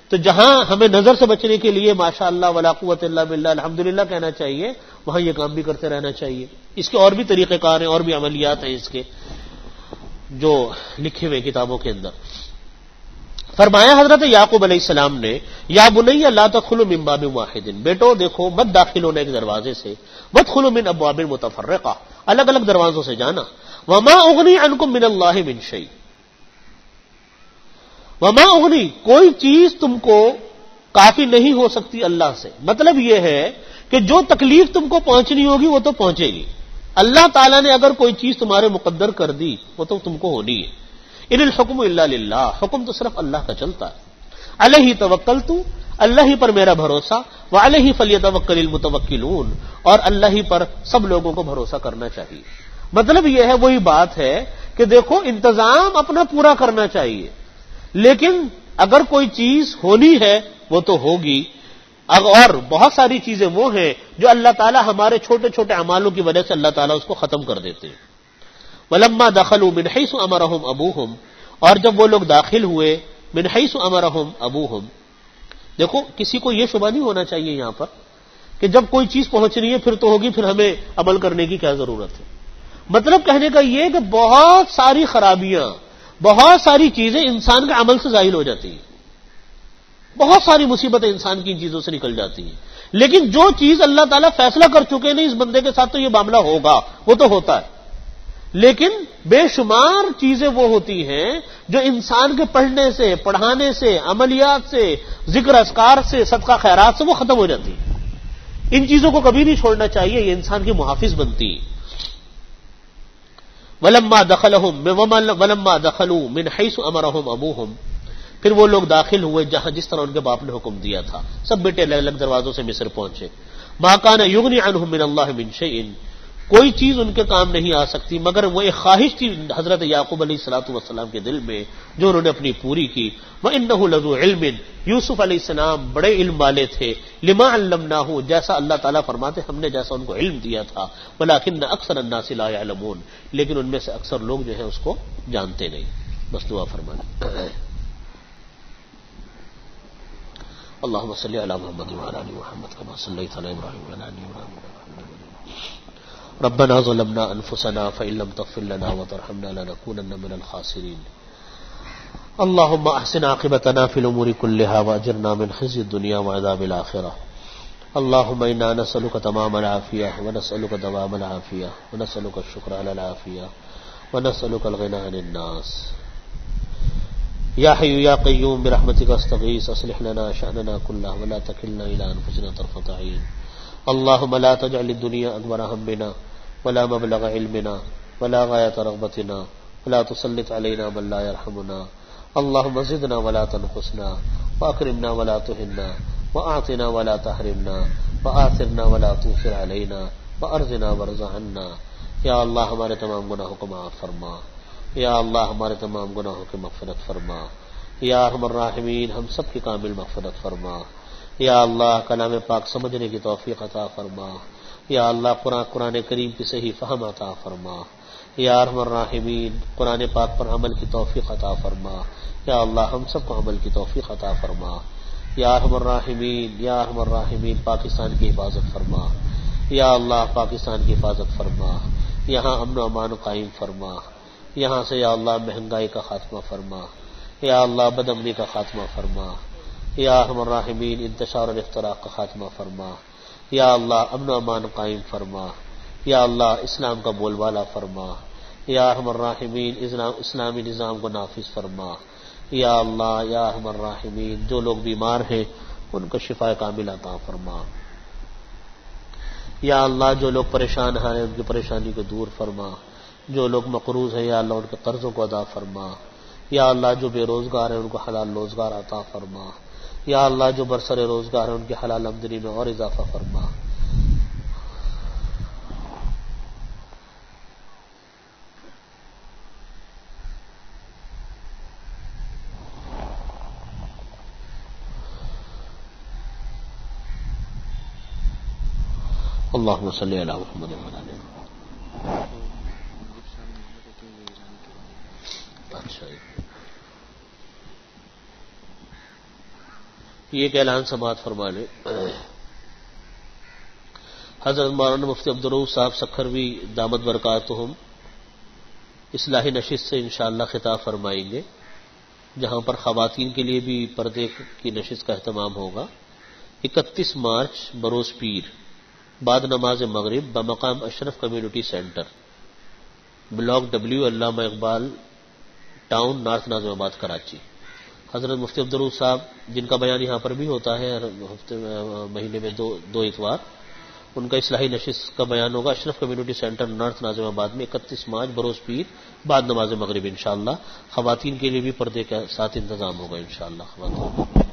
Speaker 1: تو جہاں ہمیں نظر سے بچنے کے لیے ماشاء اللہ ولا قوت الا باللہ الحمدللہ کہنا چاہیے، وہاں یہ کام بھی کرتے رہنا چاہیے. اس کے اور بھی طریقہ کار ہیں، اور بھی عملیات ہیں اس کے جو لکھے ہوئے کتابوں کے اندر. فرمایا حضرت یعقوب علیہ السلام نے، یا بنی لا تدخلوا من باب واحد، بیٹو دیکھو مت داخل ہونا ایک دروازے سے، وادخلوا من ابواب متفرقہ، الگ الگ دروازوں سے جانا. وما اغنی عنکم من اللہ من شیء، وما اغنی کوئی چیز تم کو کافی نہیں ہو سکتی اللہ سے. مطلب یہ ہے کہ جو تکلیف تم کو پہنچنی ہوگی وہ تو پہنچے گی. اللہ تعالیٰ نے اگر کوئی چیز تمہارے مقدر کر دی وہ تو تم کو ہونی ہے. ان الحکم الا للہ، حکم تو صرف اللہ کا چلتا ہے. علیہ توکلت، اللہ ہی پر میرا بھروسہ، وعلیہ فلیتوکل المتوکلون، اور اللہ ہی پر سب لوگوں کو بھروسہ کرنا چاہیے. مطلب یہ ہے وہی بات ہے کہ دیکھو انتظام اپنا پورا کرنا چاہیے، لیکن اگر کوئی چیز ہونی ہے وہ تو ہوگی. اور بہت ساری چیزیں وہ ہیں جو اللہ تعالیٰ ہمارے چھوٹے چھوٹے اعمالوں کی وجہ سے اللہ تعالیٰ اس کو ختم کر دیتے ہیں. وَلَمَّا دَخَلُوا مِنْ حَيْثُ أَمَرَهُمْ أَبُوهُمْ، اور جب وہ لوگ داخل ہوئے مِنْ حَيْثُ أَمَرَهُمْ أَبُوهُمْ. دیکھو کسی کو یہ شبہ نہیں ہونا چاہیے یہاں پر کہ جب کوئی چیز پہنچنی ہے پھر تو ہوگی، پھر ہمیں عمل کرنے کی کیا ضرورت ہے. مطلب کہنے کا یہ کہ بہت ساری خرابیاں، بہت ساری چیزیں انسان کے عمل سے ظاہر ہو جاتی ہیں، بہت ساری مصیبتیں انسان کی ان چیزوں سے نکل جاتی ہیں. لیکن جو چیز اللہ تعالیٰ فیصلہ کر چکے نہیں اس بندے کے ساتھ تو یہ معاملہ ہوگا، وہ تو ہوتا ہے. لیکن بے شمار چیزیں وہ ہوتی ہیں جو انسان کے پڑھنے سے، پڑھانے سے، عملیات سے، ذکر اذکار سے، صدقہ خیرات سے وہ ختم ہو جاتی ہیں. ان چیزوں کو کبھی نہیں چھوڑنا چاہیے، یہ انسان کی محافظ بنتی ہے. وَلَمَّا دَخَلَهُمْ وَلَمَّا دَخَلُوا مِنْ حَيْثُ أَمَرَهُمْ أَبُوهُمْ، پھر وہ لوگ داخل ہوئے جہاں جس طرح ان کے باپ نے حکم دیا تھا. سب بیٹے الگ الگ دروازوں سے مصر پہنچے. مَا كَانَ يُغْنِي عَنْهُم مِّنَ اللَّهِ مِن شَيْءٍ، کوئی چیز ان کے کام نہیں آ سکتی مگر وہ ایک خواہش تھی حضرت یعقوب علیہ الصلوۃ والسلام کے دل میں جو انہوں نے اپنی پوری کی. وَإِنَّهُ لَذُو عِلْمٍ، یوسف علیہ السلام بڑے علم والے تھے. لِمَا عَلَّمْنَاهُ، جیسا اللہ تعالیٰ فرماتے ہم نے جیسا ان کو علم دیا تھا. وَلَٰكِنَّ أَكْثَرَ النَّاسِ لَا يَعْلَمُونَ، لیکن ان میں سے اکثر لوگ جو ہیں اس کو جانتے نہیں. بس دعا فرمانا. اللهم صل على محمد وعلى ال محمد كما صليت على ابراهيم وعلى ال ابراهيم. ربنا ظلمنا انفسنا فان لم تغفر لنا وترحمنا لنكونن من الخاسرين. اللهم احسن عاقبتنا في الامور كلها واجرنا من خزي الدنيا وعذاب الاخره. اللهم انا نسالك تمام العافيه ونسالك دوام العافيه ونسالك الشكر على العافيه ونسالك الغنى عن الناس. یا حی یا قیوم برحمتک استغیث اصلح لنا شأننا كله ولا تکلنا الى انفسنا طرفة عین. اللهم لا تجعل الدنيا اکبر همنا ولا مبلغ علمنا ولا غایة رغبتنا ولا تسلط علينا من لا يرحمنا. اللهم زدنا ولا تنقصنا واکرمنا ولا تهنا واعطنا ولا تحرمنا وآثرنا ولا تؤثر علينا وارزنا وارض عنا. یا اللہ ہمارے تمام گناہوں کو معاف فرما، یا اللہ ہمارے تمام گناہوں کی مغفرت فرما. یا ارحم الراحمین ہم سب کی کامل مغفرت فرما. یا اللہ کلام پاک سمجھنے کی توفیق عطا فرما. یا اللہ قرآن قرآن کریم کی صحیح فہم عطا فرما. یا ارحم الراحمین قرآن پاک پر عمل کی توفیق عطا فرما. یا اللہ ہم سب کو عمل کی توفیق عطا فرما. یا ارحم الراحمین یا ارحم الراحمین پاکستان کی حفاظت فرما. یا اللہ پاکستان کی حفاظت فرما، یہاں امن و امان قائم فرما. یہاں سے یا اللہ مہنگائی کا خاتمہ فرما. یا اللہ بد امنی کا خاتمہ فرما. یا ارحم الراحمین انتشار اور اختراق کا خاتمہ فرما. یا اللہ امن و امان قائم فرما. یا اللہ اسلام کا بول بالا فرما. یا ارحم الراحمین اسلامی نظام کو نافذ فرما. یا اللہ یا ارحم الراحمین جو لوگ بیمار ہیں ان کو شفا کامل عطا فرما. یا اللہ جو لوگ پریشان ہیں ان کی پریشانی کو دور فرما. جو لوگ مقروض ہیں یا اللہ ان کے قرضوں کو ادا فرما. یا اللہ جو بے روزگار ہیں ان کو حلال روزگار عطا فرما. یا اللہ جو برسر روزگار ہیں ان کی حلال آمدنی میں اور اضافہ فرما. اللهم صل علی محمد وعلی آل محمد. اچھا یہ ایک اعلان سماعت فرما لیں۔ حضرت مولانا مفتی عبدالرؤوف صاحب سکھروی دامت برکاتہم اصلاحی نشست سے انشاءاللہ خطاب فرمائیں گے، جہاں پر خواتین کے لیے بھی پردے کی نشست کا اہتمام ہوگا۔ اکتیس مارچ بروز پیر بعد نماز مغرب بمقام Ashraf community centre, block W, Allama Iqbal town, north ناظم آباد، کراچی۔ حضرت مفتی عبدالرؤوف صاحب جن کا بیان یہاں پر بھی ہوتا ہے ہر ہفتے مہینے میں دو دو اتوار، ان کا اصلاحی نشست کا بیان ہوگا Ashraf community centre, north Nazimabad میں اکتیس مارچ بروز پیر بعد نماز مغرب انشاءاللہ۔ خواتین کے لیے بھی پردے کے ساتھ انتظام ہوگا انشاءاللہ۔ خواتین